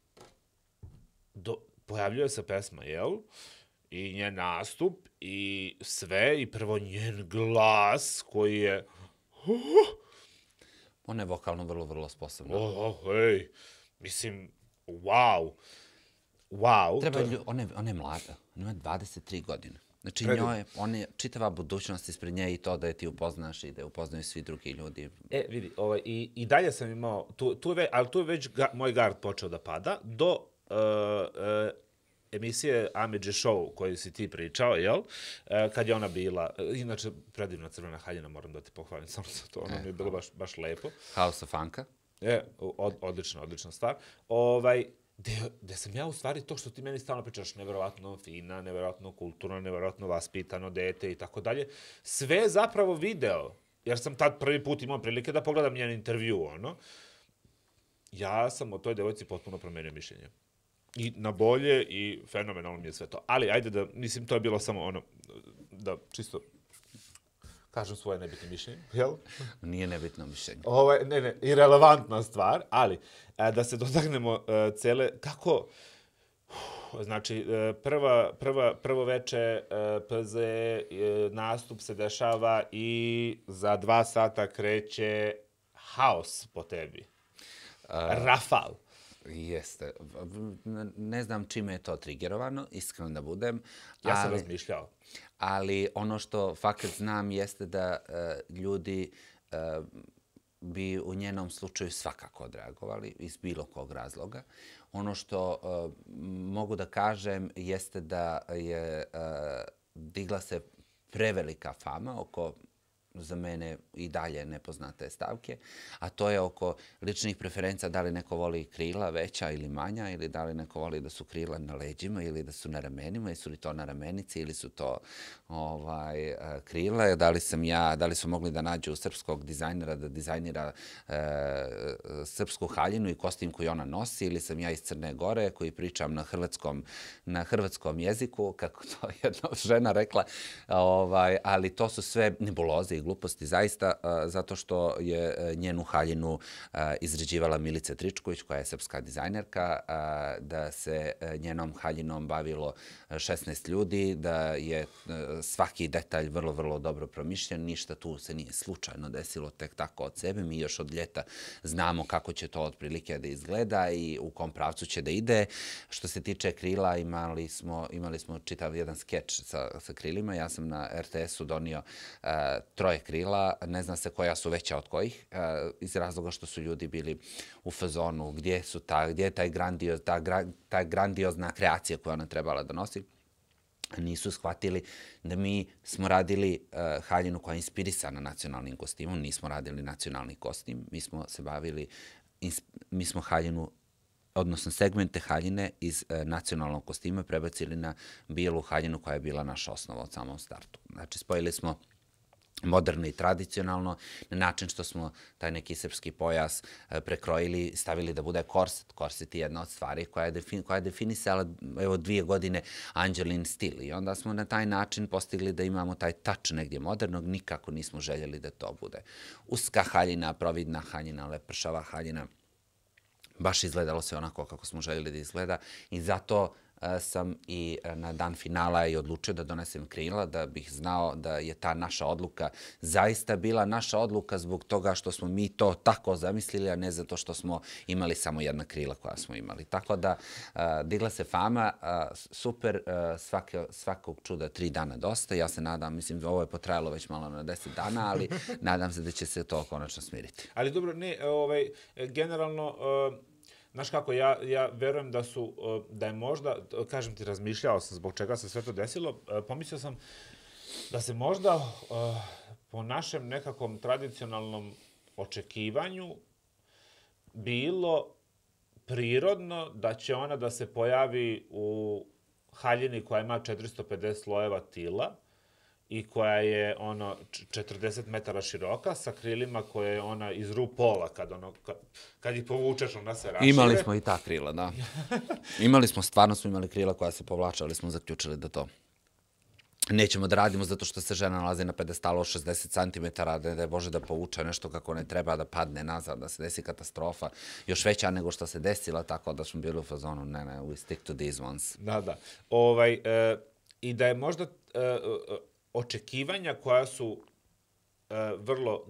do, pojavljuje se pesma, jel? I njen nastup, i sve, i prvo njen glas, koji je... Ona je vokalno vrlo, vrlo sposobna. Oh, hej... Mislim, wow. Wow. Treba, to... lju, ona, je, ona je mlada, ona ima dvadeset tri godine. Znači, Predim. njoj, ona je čitava budućnost ispred nje i to da je ti upoznaš i da je upoznaju svi drugi ljudi. E, vidi, ovaj, i, i dalje sam imao, tu, tu je, ali tu je već ga, moj gard počeo da pada, do uh, uh, emisije Amidži Show koju si ti pričao, jel? Uh, kad je ona bila, inače, predivna crvena haljina, moram da ti pohvalim, samo za to, ono e, mi je bilo baš, baš lepo. House of Funka. E, od, odlična, odlična stvar. Ovaj, gde sam ja u stvari to što ti meni stalno pričaš, nevjerovatno fina, nevjerovatno kulturno, nevjerovatno vaspitano dete i tako dalje, sve zapravo video, jer sam tad prvi put imao prilike da pogledam njen intervju, ono, ja sam o toj devojci potpuno promenio mišljenje. I na bolje, i fenomenalno mi je sve to. Ali, ajde da, mislim, to je bilo samo ono, da čisto... kažem svoje nebitne mišljenje, jel? Nije nebitno mišljenje. Ovo, ne, ne, irelevantna stvar, ali a, da se dotaknemo a, cele, kako, uf, znači, prva, prva, prvo veče a, P Z E nastup se dešava i za dva sata kreće haos po tebi. A, Rafal. Jeste. Ne znam čime je to trigerovano, iskreno da budem. Ja sam ali, razmišljao. Ali ono što fakat znam jeste da uh, ljudi uh, bi u njenom slučaju svakako odreagovali iz bilo kog razloga. Ono što uh, mogu da kažem jeste da je uh, digla se prevelika fama oko za mene i dalje nepoznate stavke, a to je oko ličnih preferenca, da li neko voli krila veća ili manja, ili da li neko voli da su krila na leđima ili da su na ramenima, ili su li to na ramenici ili su to ovaj, krila, da li sam ja, da li su mogli da nađu srpskog dizajnera da dizajnira e, srpsku haljinu i kostim koji ona nosi, ili sam ja iz Crne Gore koji pričam na hrvatskom, na hrvatskom jeziku, kako to jedna žena rekla, ovaj, ali to su sve nebuloze i gluposti, zaista, zato što je njenu haljinu izrađivala Milica Tričković, koja je srpska dizajnerka, da se njenom haljinom bavilo šesnaest ljudi, da je svaki detalj vrlo, vrlo dobro promišljen, ništa tu se nije slučajno desilo tek tako od sebe. Mi još od ljeta znamo kako će to otprilike da izgleda i u kom pravcu će da ide. Što se tiče krila, imali smo, imali smo čitav jedan skeč sa, sa krilima. Ja sam na R T S-u donio uh, troje krila, ne zna se koja su veća od kojih, iz razloga što su ljudi bili u fazonu gdje su ta, gdje je taj grandio, ta, ta grandiozna kreacija koja ona trebala da nosi. Nisu shvatili da mi smo radili uh, haljinu koja je inspirisana nacionalnim kostimom, nismo radili nacionalni kostim, mi smo se bavili, mi smo haljinu, odnosno segmente haljine iz uh, nacionalnog kostima prebacili na bijelu haljinu koja je bila naša osnova od samom startu. Znači, spojili smo moderno i tradicionalno, na način što smo taj neki srpski pojas prekrojili, stavili da bude korset. Korset je jedna od stvari koja je, defin, koja je definisala evo dvije godine Anđelin stil. I onda smo na taj način postigli da imamo taj touch negdje modernog, nikako nismo željeli da to bude uska haljina, providna haljina, lepršava haljina. Baš izgledalo se onako kako smo željeli da izgleda i zato sam i na dan finala i odlučio da donesem krila, da bih znao da je ta naša odluka zaista bila naša odluka zbog toga što smo mi to tako zamislili, a ne zato što smo imali samo jedna krila koja smo imali. Tako da digla se fama, super, svake, svakog čuda tri dana dosta. Ja se nadam, mislim, ovo je potrajalo već malo na deset dana, ali nadam se da će se to konačno smiriti. Ali dobro, ne, ovaj, generalno... Znaš kako, ja, ja verujem da su, da je možda, kažem ti, razmišljao sam zbog čega se sve to desilo, pomislio sam da se možda po našem nekakvom tradicionalnom očekivanju bilo prirodno da će ona da se pojavi u haljini koja ima četiristo pedeset slojeva tila i koja je ono četrdeset metara široka sa krilima koje je ona iz RuPaula kad ono kad, kad ih povučeš ona se rašire. Imali smo i ta krila, da. Imali smo, stvarno smo imali krila koja se povlače, ali smo zaključili da to nećemo da radimo zato što se žena nalazi na pedestalu od šezdeset centimetara, da je Bože da povuče nešto kako ne treba, da padne nazad, da se desi katastrofa, još veća nego što se desila, tako da smo bili u fazonu, ne, ne, we stick to these ones. Da, da. Ovaj, e, i da je možda e, očekivanja koja su e, vrlo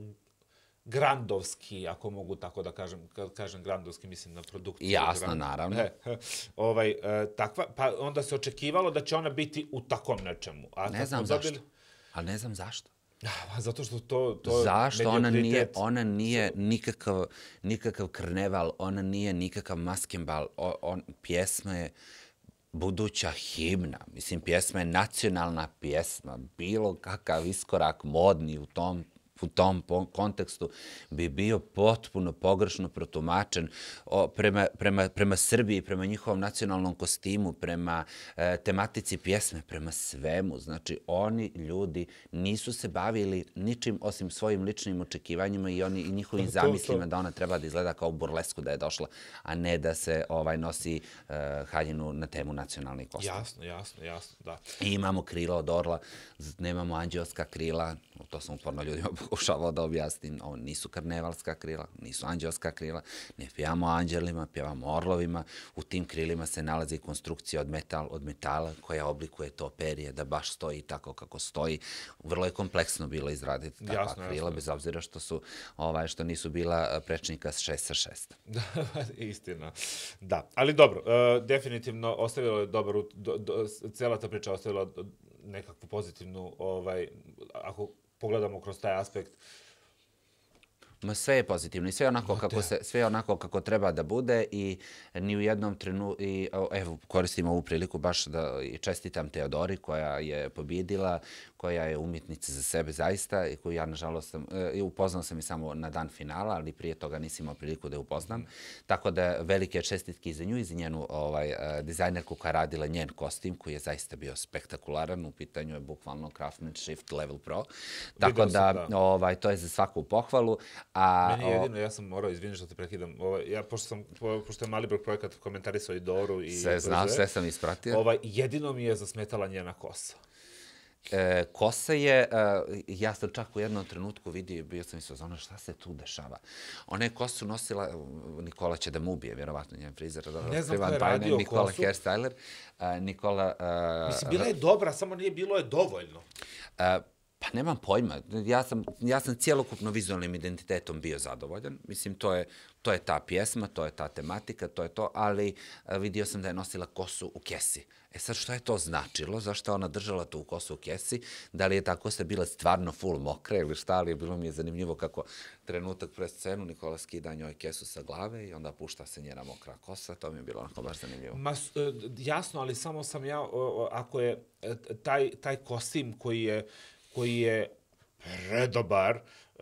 grandovski, ako mogu tako da kažem, kad kažem grandovski, mislim na produkciju. Jasno, grand... naravno. E, ovaj, e, takva, pa onda se očekivalo da će ona biti u takom nečemu. A ne znam zašto, dobili... ali ne znam zašto. Zato što to, to zašto ona nije, ona nije nikakav, nikakav karneval, ona nije nikakav maskembal, on, on, pjesma je buduća himna. Mislim, pjesma je nacionalna pjesma. Bilo kakav iskorak modni u tom u tom kontekstu bi bio potpuno pogrešno protumačen o, prema, prema, prema Srbiji, prema njihovom nacionalnom kostimu, prema e, tematici pjesme, prema svemu. Znači, oni ljudi nisu se bavili ničim osim svojim ličnim očekivanjima i oni i njihovim to, zamislima to. Da ona treba da izgleda kao u burlesku da je došla, a ne da se ovaj nosi e, haljinu na temu nacionalni kostim. Jasno, jasno, jasno, da. I imamo krila od orla, nemamo anđelska krila, to sam uporno ljudima pokušavao da objasnim, ovo nisu karnevalska krila, nisu anđelska krila, ne pjevamo anđelima, pjevamo orlovima, u tim krilima se nalazi konstrukcija od, metal, od metala koja oblikuje to perje, da baš stoji tako kako stoji. Vrlo je kompleksno bilo izraditi takva jasno, krila, jasno. Bez obzira što su ovaj što nisu bila prečnika s šest sa šest. Da, istina. Da, ali dobro, uh, definitivno ostavilo je dobar, do, do, cijela ta priča ostavila nekakvu pozitivnu, ovaj, ako pogledamo kroz taj aspekt. Ma sve je pozitivno i sve onako kako se sve onako kako treba da bude i ni u jednom trenutku i evo koristim ovu priliku baš da i čestitam Teodori koja je pobjedila, koja je umjetnica za sebe zaista i koju ja nažalost sam e, upoznao sam i samo na dan finala, ali prije toga nisam imao priliku da je upoznam. Mm. Tako da velike čestitke za nju i za njenu ovaj dizajnerku koja radila njen kostim koji je zaista bio spektakularan, u pitanju je bukvalno craftsmanship level pro. Tako da, sam, da ovaj to je za svaku pohvalu. A, meni je jedino, ja sam morao, izvini što te prekidam, ovaj, ja, pošto, sam, pošto je Mali projekat komentarisao i Doru i... Sve znam, sve sam ispratio. Ovaj, jedino mi je zasmetala njena kosa. E, kosa je, e, ja sam čak u jednom trenutku vidio, bio sam mislio, ono šta se tu dešava. Ona je kosu nosila, Nikola će da mu ubije, vjerovatno njen frizer. Ne znam ko je radio Nikola kosu. Hairstyler. Uh, Nikola... Uh, Mislim, bila je dobra, samo nije bilo je dovoljno. Uh, Pa nemam pojma. Ja sam, ja sam cijelokupno vizualnim identitetom bio zadovoljan. Mislim, to je, to je ta pjesma, to je ta tematika, to je to, ali a, vidio sam da je nosila kosu u kesi. E sad, što je to značilo? Zašto je ona držala tu kosu u kesi? Da li je ta kosa bila stvarno full mokra ili šta, ali bilo mi je zanimljivo kako trenutak pred scenu Nikola skida njoj kesu sa glave i onda pušta se njena mokra kosa. To mi je bilo onako baš zanimljivo. Ma, jasno, ali samo sam ja, ako je taj, taj kosim koji je koji je predobar, uh,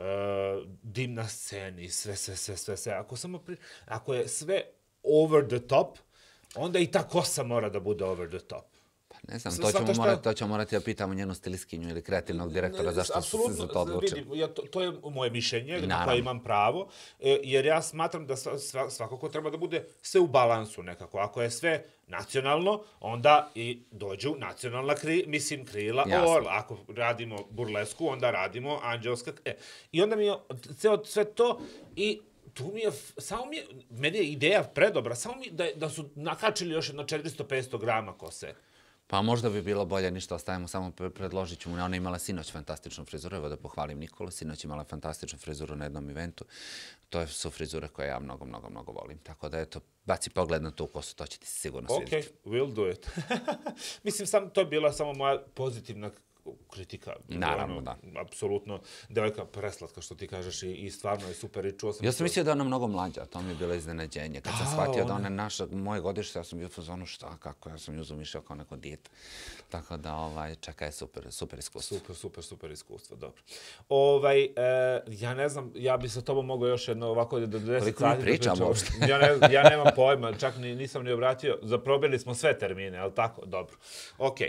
dim na sceni, sve, sve, sve, sve, sve. Ako, samo pri... Ako je sve over the top, onda i ta kosa mora da bude over the top. Pa ne znam, to ćemo, šta... morati, to ćemo morati da pitamo njenu stiliskinju ili kreativnog direktora zašto su se za to odlučili. Vidi, ja, to, to je moje mišljenje, na koje imam pravo, jer ja smatram da svakako treba da bude sve u balansu nekako. Ako je sve nacionalno, onda i dođu nacionalna kri, mislim, krila orla. Ako radimo burlesku, onda radimo anđelska... E. I onda mi je ceo, sve to i tu mi je, samo mi je, meni je ideja predobra, samo mi da, da su nakačili još jedno četiristo do petsto grama kose. Pa možda bi bilo bolje ništa ostavimo, samo predložit ću mu. Ona imala sinoć fantastičnu frizuru, evo da pohvalim Nikolu, sinoć imala fantastičnu frizuru na jednom eventu. To su frizure koje ja mnogo, mnogo, mnogo volim. Tako da, eto, baci pogled na tu kosu, to će ti se sigurno svidjeti. Ok, we'll do it. Mislim, sam, to je bila samo moja pozitivna kritika. Naravno, da. Apsolutno. Devojka preslatka, što ti kažeš, i, i stvarno je super. I čuo sam ja sam mislio da je ona mnogo mlađa, to mi je bilo iznenađenje. Kad sam shvatio da ona je naša, moje godište, ja sam bio u fazonu šta, kako, ja sam ju uzumišljao kao neko dijete. Tako da, ovaj, čeka je super, super iskustvo. Super, super, super iskustvo, dobro. Ovaj, e, ja ne znam, ja bi sa tobom mogao još jedno ovako do deset sati. Koliko mi pričamo uopšte? Ja, ne, ja nemam pojma, čak ni, nisam ni obratio. Zaprobili smo sve termine, ali tako? Dobro. Okej.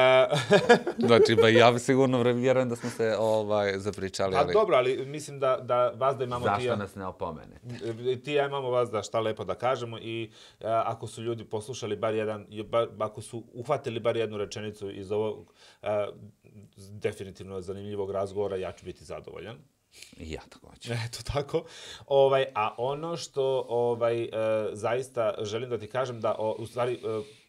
Okay. E, znači, ba ja sigurno vjerujem da smo se ovaj, zapričali. Pa ali... dobro, ali mislim da, da vas da imamo... Zašto tija, nas ne opomene? Ti ja imamo vas da šta lepo da kažemo i a, ako su ljudi poslušali bar jedan, bar, ako su uhvatili bar jednu rečenicu iz ovog a, definitivno zanimljivog razgovora, ja ću biti zadovoljan. I ja također. Eto tako. Ovaj, a ono što ovaj, e, zaista želim da ti kažem da, o, u stvari,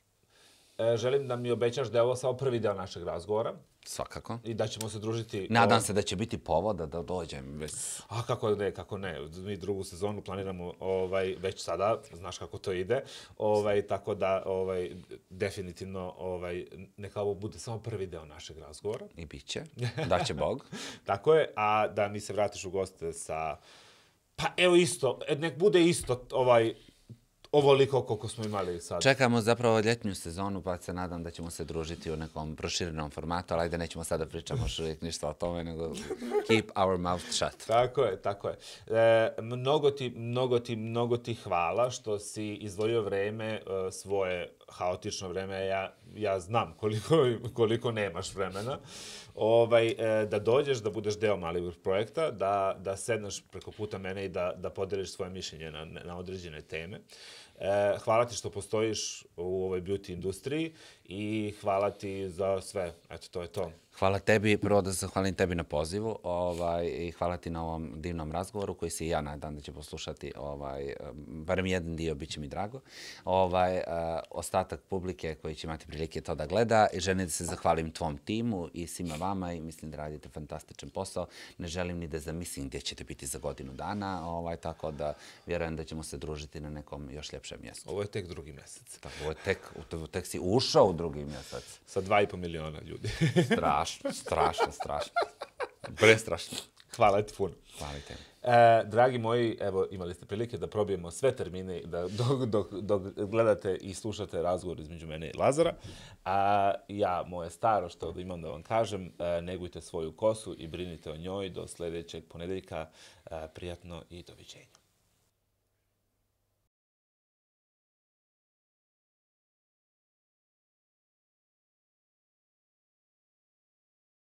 e, želim da mi obećaš da je ovo samo prvi deo našeg razgovora. Svakako. I da ćemo se družiti... Nadam o... se da će biti povoda da dođem. Već... A kako ne, kako ne. Mi drugu sezonu planiramo ovaj, već sada, znaš kako to ide. Ovaj, tako da ovaj, definitivno ovaj, neka ovo bude samo prvi deo našeg razgovora. I bit će. Da će Bog. Tako je. A da mi se vratiš u goste sa... Pa evo isto, nek bude isto ovaj... ovoliko koliko smo imali sad. Čekamo zapravo ljetnju sezonu, pa se nadam da ćemo se družiti u nekom proširenom formatu, ali ajde nećemo sada pričamo još uvijek ništa o tome, nego keep our mouth shut. Tako je, tako je. E, mnogo ti, mnogo ti, mnogo ti hvala što si izdvojio vreme, e, svoje haotično vreme. Ja, ja znam koliko, koliko nemaš vremena. Ovaj, e, da dođeš, da budeš deo Malibur projekta, da, da sedneš preko puta mene i da, da podeliš svoje mišljenje na, na određene teme. E, hvala ti što postojiš u ovoj beauty industriji i hvala ti za sve. Eto, to je to. Hvala tebi, prvo da se zahvalim tebi na pozivu ovaj, i hvala ti na ovom divnom razgovoru koji se i ja nadam da će poslušati, ovaj, barem jedan dio, bit će mi drago. Ovaj, uh, ostatak publike koji će imati prilike to da gleda i želim da se zahvalim tvom timu i svima vama i mislim da radite fantastičan posao. Ne želim ni da zamislim gdje ćete biti za godinu dana, ovaj, tako da vjerujem da ćemo se družiti na nekom još ljepšem mjestu. Ovo je tek drugi mjesec. Tako, ovo je tek, tek si ušao u drugi mjesec. Sa dva i po miliona ljudi. Strašno, strašno, strašno. Prestrašno. Hvala ti puno. Hvala ti. E, dragi moji, evo, imali ste prilike da probijemo sve termine da, dok, dok, dok gledate i slušate razgovor između mene i Lazara. A ja, moje staro, što imam da vam kažem, negujte svoju kosu i brinite o njoj do sljedećeg ponedeljka. Prijatno i doviđenja.